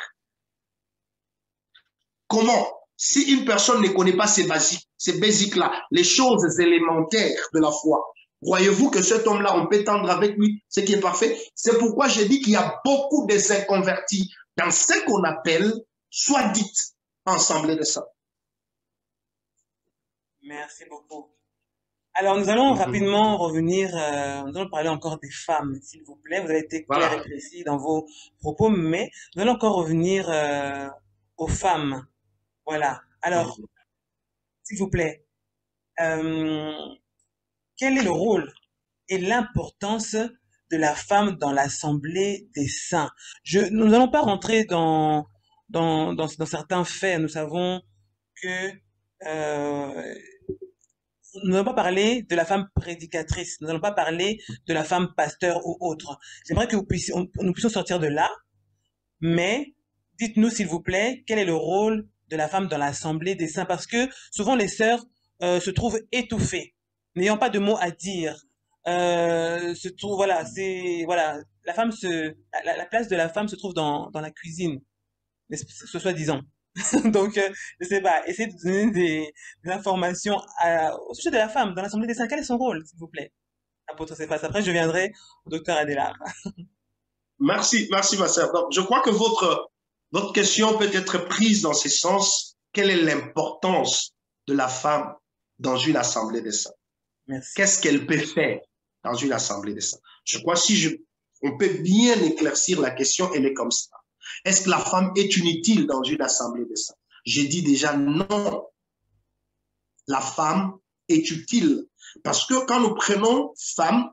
Comment? Si une personne ne connaît pas ces basiques-là, les choses élémentaires de la foi, croyez-vous que cet homme-là, on peut tendre avec lui ce qui est parfait? C'est pourquoi j'ai dit qu'il y a beaucoup de inconvertis dans ce qu'on appelle, soit dites, assemblée de saints. Merci beaucoup. Alors, nous allons Mhm. rapidement revenir, nous allons parler encore des femmes, s'il vous plaît. Vous avez été clair et Voilà. précis dans vos propos, mais nous allons encore revenir aux femmes. Voilà. Alors, Mhm. s'il vous plaît, euh, quel est le rôle et l'importance de la femme dans l'Assemblée des saints? Nous n'allons pas rentrer dans certains faits. Nous savons que euh, nous n'allons pas parler de la femme prédicatrice, nous n'allons pas parler de la femme pasteur ou autre. J'aimerais que nous puissions sortir de là, mais dites-nous s'il vous plaît, quel est le rôle de la femme dans l'Assemblée des saints, parce que souvent les sœurs se trouvent étouffées, n'ayant pas de mots à dire. Se trouve, voilà, voilà, la femme la place de la femme se trouve dans la cuisine, ce soi-disant. Donc, je sais pas, essayez de donner des informations au sujet de la femme dans l'Assemblée des saints. Quel est son rôle, s'il vous plaît, apôtre Céphas? Après, je viendrai au docteur Adélar. Merci, merci, ma sœur. Donc, je crois que votre question peut être prise dans ce sens. Quelle est l'importance de la femme dans une assemblée des saints? Merci. Qu'est-ce qu'elle peut faire dans une assemblée des saints? Je crois on peut bien éclaircir la question, elle est comme ça. Est-ce que la femme est inutile dans une assemblée des saints? J'ai dit déjà non. La femme est utile. Parce que quand nous prenons femme,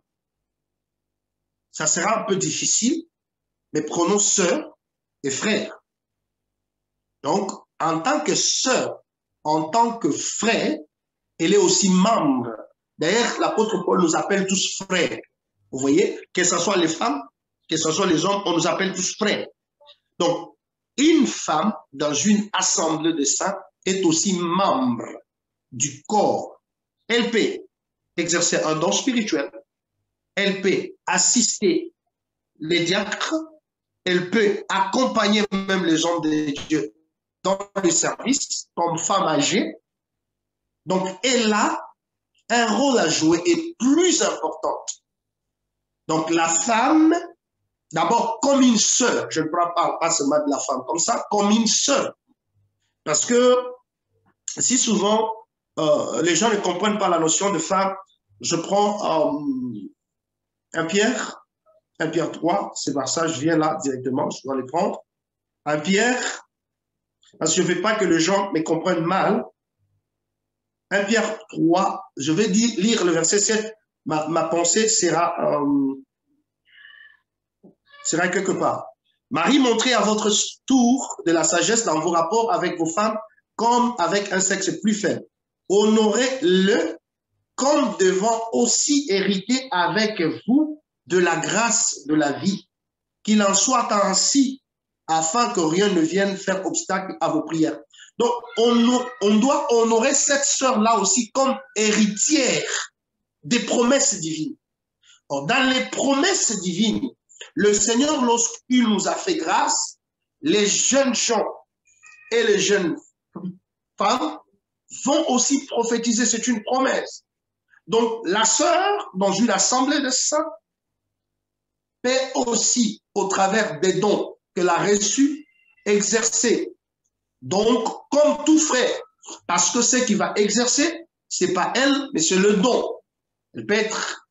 ça sera un peu difficile, mais prenons sœur et frère. Donc, en tant que sœur, en tant que frère, elle est aussi membre. D'ailleurs, l'apôtre Paul nous appelle tous frères. Vous voyez, que ce soit les femmes, que ce soit les hommes, on nous appelle tous frères. Donc, une femme dans une assemblée de saints est aussi membre du corps. Elle peut exercer un don spirituel, elle peut assister les diacres, elle peut accompagner même les hommes de Dieu dans le service comme femme âgée. Donc, elle a un rôle à jouer et plus important. Donc, la femme, d'abord comme une sœur, je ne parle pas seulement de la femme comme ça, comme une sœur. Parce que si souvent les gens ne comprennent pas la notion de femme, je prends 1 Pierre 3, c'est par ça, je viens là directement, je dois les prendre. 1 Pierre, parce que je ne veux pas que les gens me comprennent mal. 1 Pierre 3, je vais lire le verset 7, ma pensée sera quelque part. Marie, montrez à votre tour de la sagesse dans vos rapports avec vos femmes comme avec un sexe plus faible. Honorez-le comme devant aussi hériter avec vous de la grâce de la vie. Qu'il en soit ainsi, afin que rien ne vienne faire obstacle à vos prières. Donc, on doit honorer cette sœur-là aussi comme héritière des promesses divines. Or, dans les promesses divines, le Seigneur, lorsqu'il nous a fait grâce, les jeunes gens et les jeunes femmes vont aussi prophétiser, c'est une promesse. Donc, la sœur, dans une assemblée de saints, peut aussi, au travers des dons qu'elle a reçus, exercer. Donc, comme tout frère, parce que ce qui va exercer, ce n'est pas elle, mais c'est le don. Elle peut être,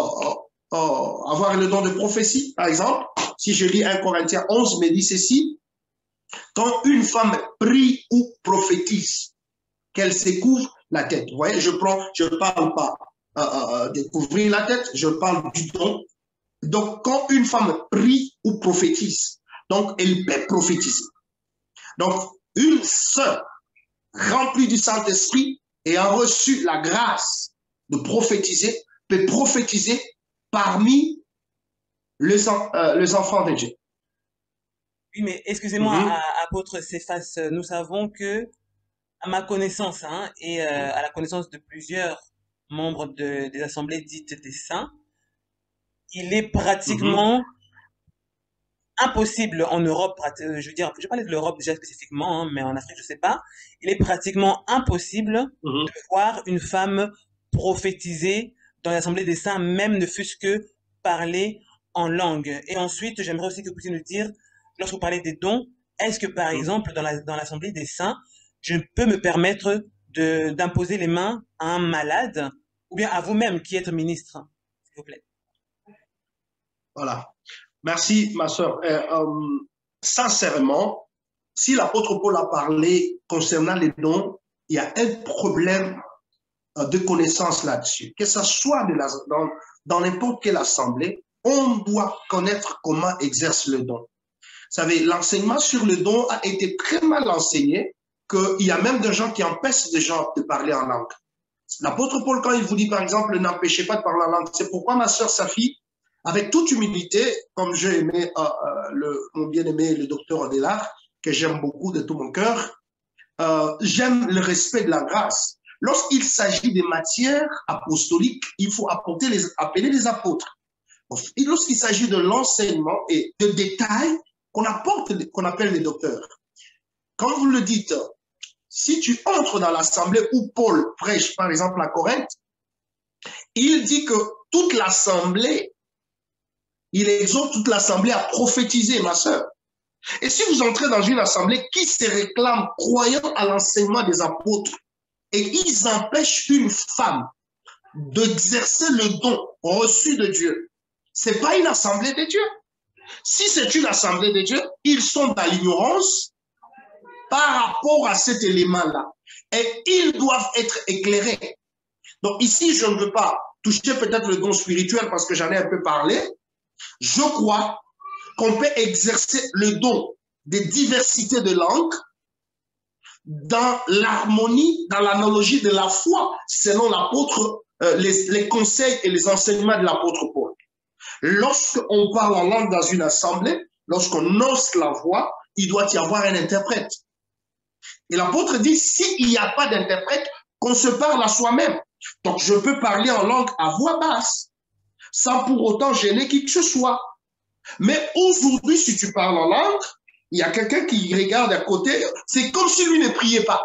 avoir le don de prophétie, par exemple. Si je lis 1 Corinthiens 11, me dit ceci, quand une femme prie ou prophétise, qu'elle se couvre la tête. Vous voyez, je parle pas de couvrir la tête, je parle du don. Donc, quand une femme prie ou prophétise, donc elle peut prophétiser. Donc, une sœur remplie du Saint-Esprit et a reçu la grâce de prophétiser, peut prophétiser parmi les enfants de Dieu. Oui, mais excusez-moi, apôtre Céphas, nous savons que, à ma connaissance, hein, et à la connaissance de plusieurs membres des assemblées dites des saints, il est pratiquement impossible en Europe, je veux dire, je parlais de l'Europe déjà spécifiquement, hein, mais en Afrique, je sais pas, il est pratiquement impossible de voir une femme prophétiser dans l'Assemblée des saints, même ne fût-ce que parler en langue. Et ensuite, j'aimerais aussi que vous puissiez nous dire, lorsque vous parlez des dons, est-ce que par exemple, dans l'Assemblée des saints, je peux me permettre d'imposer les mains à un malade ou bien à vous-même qui êtes ministre, s'il vous plaît. Voilà. Merci, ma sœur. Sincèrement, si l'apôtre Paul a parlé concernant les dons, il y a un problème de connaissance là-dessus. Que ce soit dans n'importe quelle assemblée, on doit connaître comment exerce le don. Vous savez, l'enseignement sur le don a été très mal enseigné, qu'il y a même des gens qui empêchent des gens de parler en langue. L'apôtre Paul, quand il vous dit, par exemple, n'empêchez pas de parler en langue, c'est pourquoi ma sœur Safi, avec toute humilité, comme j'ai aimé mon bien-aimé, le docteur Adélard, que j'aime beaucoup de tout mon cœur, j'aime le respect de la grâce. Lorsqu'il s'agit des matières apostoliques, il faut appeler les apôtres. Lorsqu'il s'agit de l'enseignement et de détails qu'on appelle les docteurs. Quand vous le dites, si tu entres dans l'assemblée où Paul prêche, par exemple à Corinthe, il dit que toute l'assemblée, il exhorte toute l'assemblée à prophétiser, ma sœur. Et si vous entrez dans une assemblée qui se réclame croyant à l'enseignement des apôtres et ils empêchent une femme d'exercer le don reçu de Dieu, c'est pas une assemblée de Dieu. Si c'est une assemblée de Dieu, ils sont dans l'ignorance par rapport à cet élément-là. Et ils doivent être éclairés. Donc ici, je ne veux pas toucher peut-être le don spirituel parce que j'en ai un peu parlé. Je crois qu'on peut exercer le don des diversités de langues dans l'harmonie, dans l'analogie de la foi, selon l'apôtre, les conseils et les enseignements de l'apôtre Paul. Lorsqu'on parle en langue dans une assemblée, lorsqu'on ose la voix, il doit y avoir un interprète. Et l'apôtre dit, s'il n'y a pas d'interprète, qu'on se parle à soi-même. Donc, je peux parler en langue à voix basse, sans pour autant gêner qui que ce soit. Mais aujourd'hui, si tu parles en langue, il y a quelqu'un qui regarde à côté, c'est comme si lui ne priait pas.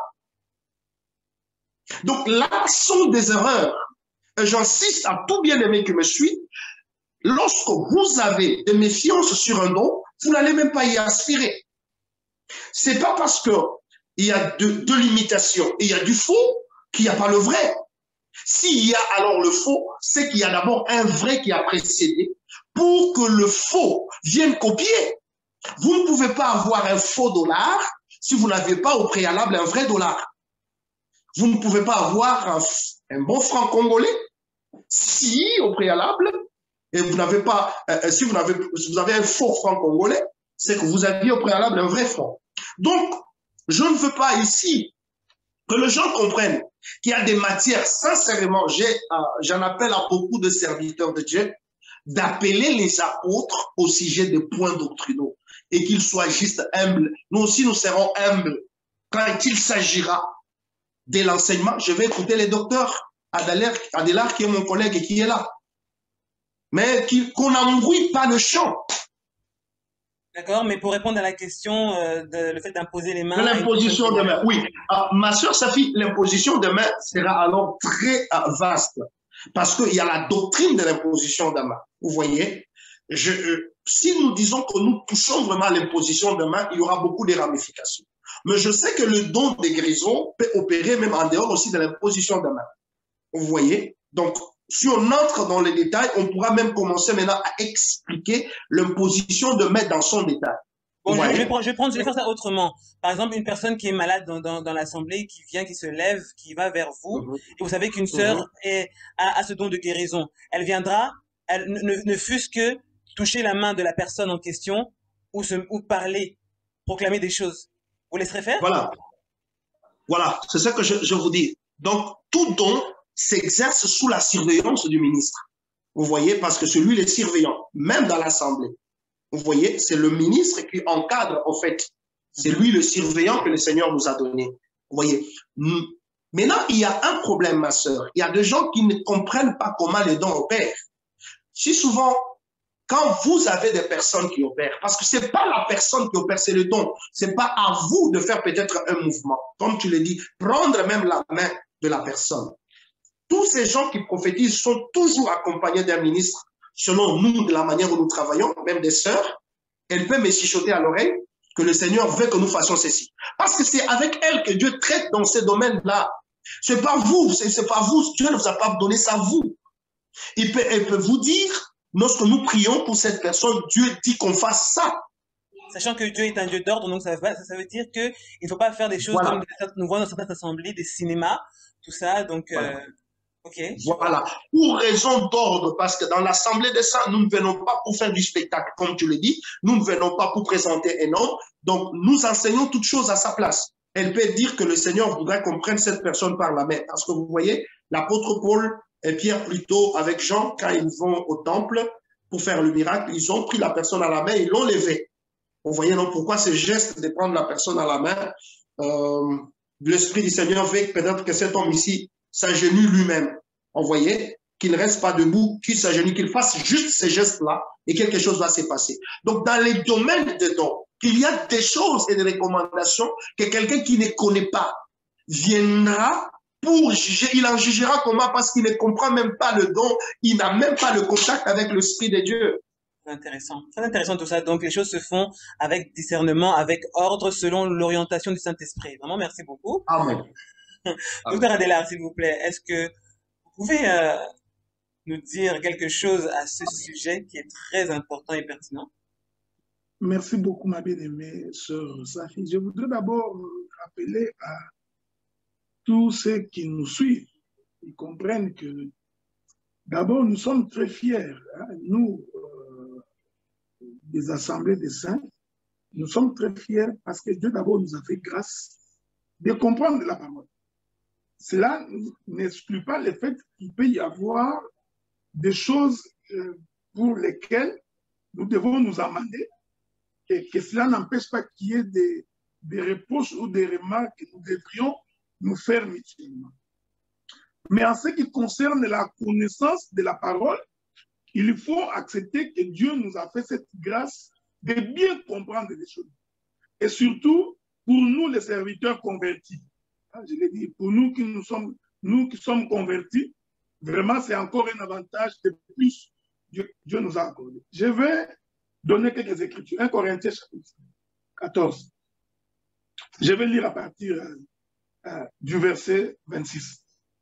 Donc là sont des erreurs. Et j'insiste à tout bien-aimé qui me suit, lorsque vous avez de méfiance sur un don, vous n'allez même pas y aspirer. C'est pas parce que il y a de l'imitation et il y a du faux qu'il n'y a pas le vrai. S'il y a alors le faux, c'est qu'il y a d'abord un vrai qui a précédé pour que le faux vienne copier. Vous ne pouvez pas avoir un faux dollar si vous n'avez pas au préalable un vrai dollar. Vous ne pouvez pas avoir un bon franc congolais si au préalable, et vous n'avez pas, si vous avez un faux franc congolais, c'est que vous aviez au préalable un vrai franc. Donc, je ne veux pas ici que les gens comprennent qu'il y a des matières, sincèrement, j'en appelle à beaucoup de serviteurs de Dieu, d'appeler les apôtres au sujet des points doctrinaux et qu'ils soient juste humbles. Nous aussi, nous serons humbles quand il s'agira de l'enseignement. Je vais écouter les docteurs, Adélard qui est mon collègue et qui est là. Mais qu'on n'embrouille pas le champ. D'accord, mais pour répondre à la question le fait d'imposer les mains. L'imposition de main, oui. Ma soeur Safi, l'imposition de main sera alors très vaste. Parce qu'il y a la doctrine de l'imposition de main. Vous voyez, si nous disons que nous touchons vraiment à l'imposition de main, il y aura beaucoup de ramifications. Mais je sais que le don des guérisons peut opérer même en dehors aussi de l'imposition de main. Vous voyez? Donc, si on entre dans les détails, on pourra même commencer maintenant à expliquer l'imposition de main dans son détail. Bon, je vais faire ça autrement. Par exemple, une personne qui est malade dans l'assemblée, qui vient, qui se lève, qui va vers vous, et vous savez qu'une sœur a ce don de guérison. Elle viendra, elle ne fût-ce que toucher la main de la personne en question ou parler, proclamer des choses. Vous laisserez faire? Voilà, c'est ça que je vous dis. Donc, tout don s'exerce sous la surveillance du ministre. Vous voyez, parce que c'est lui le surveillant, même dans l'assemblée. Vous voyez, c'est le ministre qui encadre, en fait. C'est lui le surveillant que le Seigneur nous a donné. Vous voyez. Maintenant, il y a un problème, ma sœur. Il y a des gens qui ne comprennent pas comment les dons opèrent. Si souvent, quand vous avez des personnes qui opèrent, parce que c'est pas la personne qui opère, c'est le don. C'est pas à vous de faire peut-être un mouvement. Comme tu le dis, prendre même la main de la personne. Tous ces gens qui prophétisent sont toujours accompagnés d'un ministre. Selon nous, de la manière où nous travaillons, même des sœurs, elles peuvent me chuchoter à l'oreille que le Seigneur veut que nous fassions ceci. Parce que c'est avec elles que Dieu traite dans ces domaines-là. C'est pas vous, c'est pas vous. Dieu ne vous a pas donné ça, vous. Il peut vous dire, lorsque nous prions pour cette personne, Dieu dit qu'on fasse ça. Sachant que Dieu est un Dieu d'ordre, donc ça veut dire qu'il ne faut pas faire des choses Voilà. comme nous voyons dans certaines assemblées, des cinémas, tout ça. Donc, Voilà. ok. Voilà. Pour raison d'ordre, parce que dans l'Assemblée des saints, nous ne venons pas pour faire du spectacle, comme tu le dis. Nous ne venons pas pour présenter un homme. Donc, nous enseignons toutes choses à sa place. Elle peut dire que le Seigneur voudrait qu'on prenne cette personne par la main. Parce que vous voyez, l'apôtre Paul et Pierre plutôt avec Jean, quand ils vont au temple pour faire le miracle, ils ont pris la personne à la main et l'ont levée. Vous voyez donc pourquoi ce geste de prendre la personne à la main, l'Esprit du Seigneur veut peut-être que cet homme ici s'agenouille lui-même. Vous voyez, qu'il ne reste pas debout, qu'il s'agenouille, qu'il fasse juste ces gestes-là et quelque chose va se passer. Donc, dans les domaines de dons, il y a des choses et des recommandations que quelqu'un qui ne connaît pas viendra pour juger. Il en jugera comment? Parce qu'il ne comprend même pas le don, il n'a même pas le contact avec l'Esprit de Dieu. Très intéressant tout ça. Donc, les choses se font avec discernement, avec ordre, selon l'orientation du Saint-Esprit. Vraiment, merci beaucoup. Amen. Docteur Adélard, s'il vous plaît, est-ce que vous pouvez nous dire quelque chose à ce sujet qui est très important et pertinent? Merci beaucoup, ma bien-aimée sœur Safi. Je voudrais d'abord rappeler à tous ceux qui nous suivent, ils comprennent que d'abord, nous sommes très fiers, hein, nous, des assemblées des saints, nous sommes très fiers parce que Dieu d'abord nous a fait grâce de comprendre la parole. Cela n'exclut pas le fait qu'il peut y avoir des choses pour lesquelles nous devons nous amender et que cela n'empêche pas qu'il y ait des reproches ou des remarques que nous devrions nous faire mutuellement. Mais en ce qui concerne la connaissance de la parole, il faut accepter que Dieu nous a fait cette grâce de bien comprendre les choses. Et surtout, pour nous, les serviteurs convertis, je l'ai dit, pour nous qui sommes convertis, vraiment, c'est encore un avantage de plus que Dieu nous a accordé. Je vais donner quelques écritures. 1 Corinthiens chapitre 14. Je vais lire à partir du verset 26.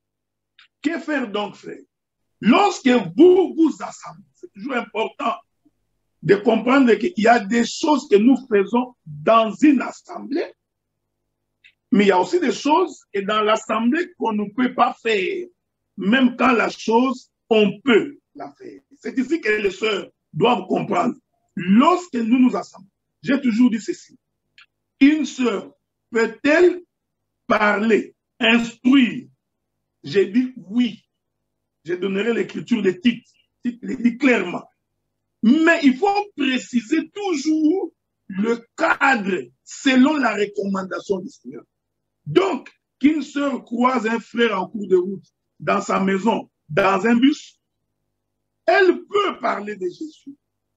Que faire donc, frère? Lorsque vous vous assemblez, c'est toujours important de comprendre qu'il y a des choses que nous faisons dans une assemblée, mais il y a aussi des choses que dans l'assemblée qu'on ne peut pas faire, même quand la chose, on peut la faire. C'est ici que les sœurs doivent comprendre. Lorsque nous nous assemblons, j'ai toujours dit ceci, une sœur peut-elle parler, instruire? J'ai dit oui. Je donnerai l'écriture des titres. Il dit clairement. Mais il faut préciser toujours le cadre selon la recommandation du Seigneur. Donc, qu'une sœur croise un frère en cours de route, dans sa maison, dans un bus, elle peut parler de Jésus.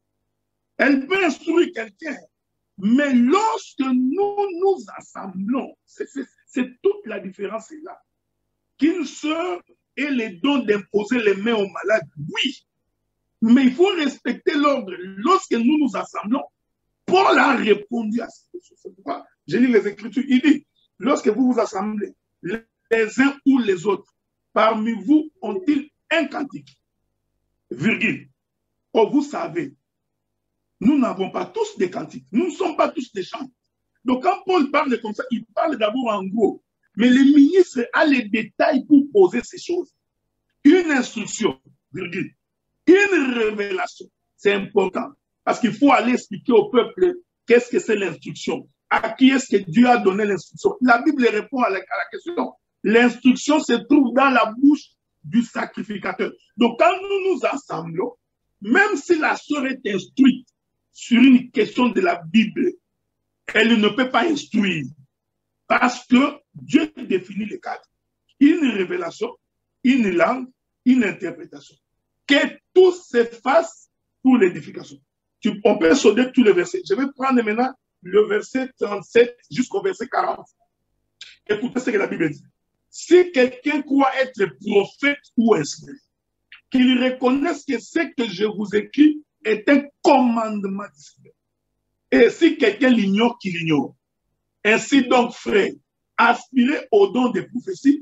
Elle peut instruire quelqu'un. Mais lorsque nous nous assemblons, c'est toute la différence est là. Qu'une sœur ait les dons d'imposer les mains aux malades, oui. Mais il faut respecter l'ordre. Lorsque nous nous assemblons, Paul a répondu à cette chose. C'est pourquoi j'ai lu les Écritures. Il dit, lorsque vous vous assemblez, les uns ou les autres, parmi vous ont-ils un cantique? Virgule. Oh, vous savez, nous n'avons pas tous des cantiques. Nous ne sommes pas tous des chants. Donc quand Paul parle comme ça, il parle d'abord en gros. Mais le ministre a les détails pour poser ces choses. Une instruction, virgule. Une révélation, c'est important. Parce qu'il faut aller expliquer au peuple qu'est-ce que c'est l'instruction. À qui est-ce que Dieu a donné l'instruction? La Bible répond à la question. L'instruction se trouve dans la bouche du sacrificateur. Donc quand nous nous assemblons, même si la sœur est instruite sur une question de la Bible, elle ne peut pas instruire. Parce que Dieu définit le cadre. Une révélation, une langue, une interprétation. Que tout se fasse pour l'édification. On peut sauter tous les versets. Je vais prendre maintenant le verset 37 jusqu'au verset 40. Écoutez ce que la Bible dit. Si quelqu'un croit être prophète ou inspiré, qu'il reconnaisse que ce que je vous écris est un commandement du Seigneur. Et si quelqu'un l'ignore, qu'il l'ignore. Ainsi donc, frères, aspirez au don des prophéties,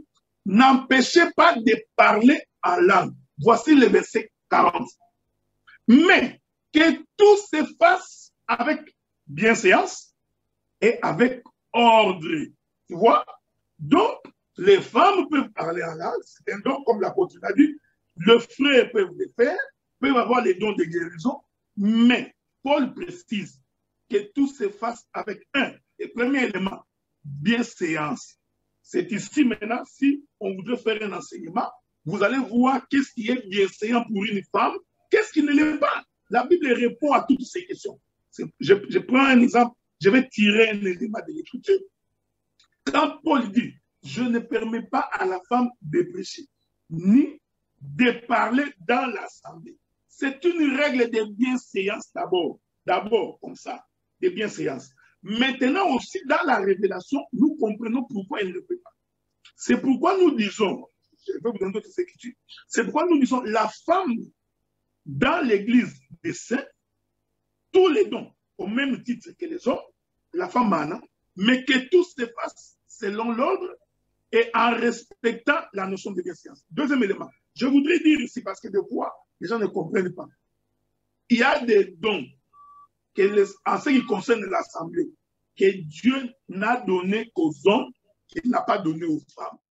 n'empêchez pas de parler en langue. Voici le verset 40. Mais que tout se fasse avec bienséance et avec ordre. Tu vois? Donc, les femmes peuvent parler en langue, c'est un don, comme l'apôtre a dit. Les frères peuvent le faire, peuvent avoir les dons de guérison, mais Paul précise que tout se fasse avec un. Et premier élément, bienséance. C'est ici maintenant, si on voudrait faire un enseignement, vous allez voir qu'est-ce qui est bienséant pour une femme, qu'est-ce qui ne l'est pas. La Bible répond à toutes ces questions. Je prends un exemple, je vais tirer un élément de l'Écriture. Quand Paul dit, je ne permets pas à la femme de prêcher, ni de parler dans l'assemblée. C'est une règle de bienséance d'abord. D'abord, comme ça, de bienséance. Maintenant aussi, dans la révélation, nous comprenons pourquoi elle ne peut pas. C'est pourquoi nous disons, je vais vous donner d'autres écritures, c'est pourquoi nous disons, la femme, dans l'église des saints, tous les dons, au même titre que les hommes, la femme en a, mais que tout se fasse selon l'ordre et en respectant la notion de bienséance. Deuxième élément, je voudrais dire ici, parce que des fois, les gens ne comprennent pas. Il y a des dons en ce qui concerne l'assemblée, que Dieu n'a donné qu'aux hommes, qu'il n'a pas donné aux femmes.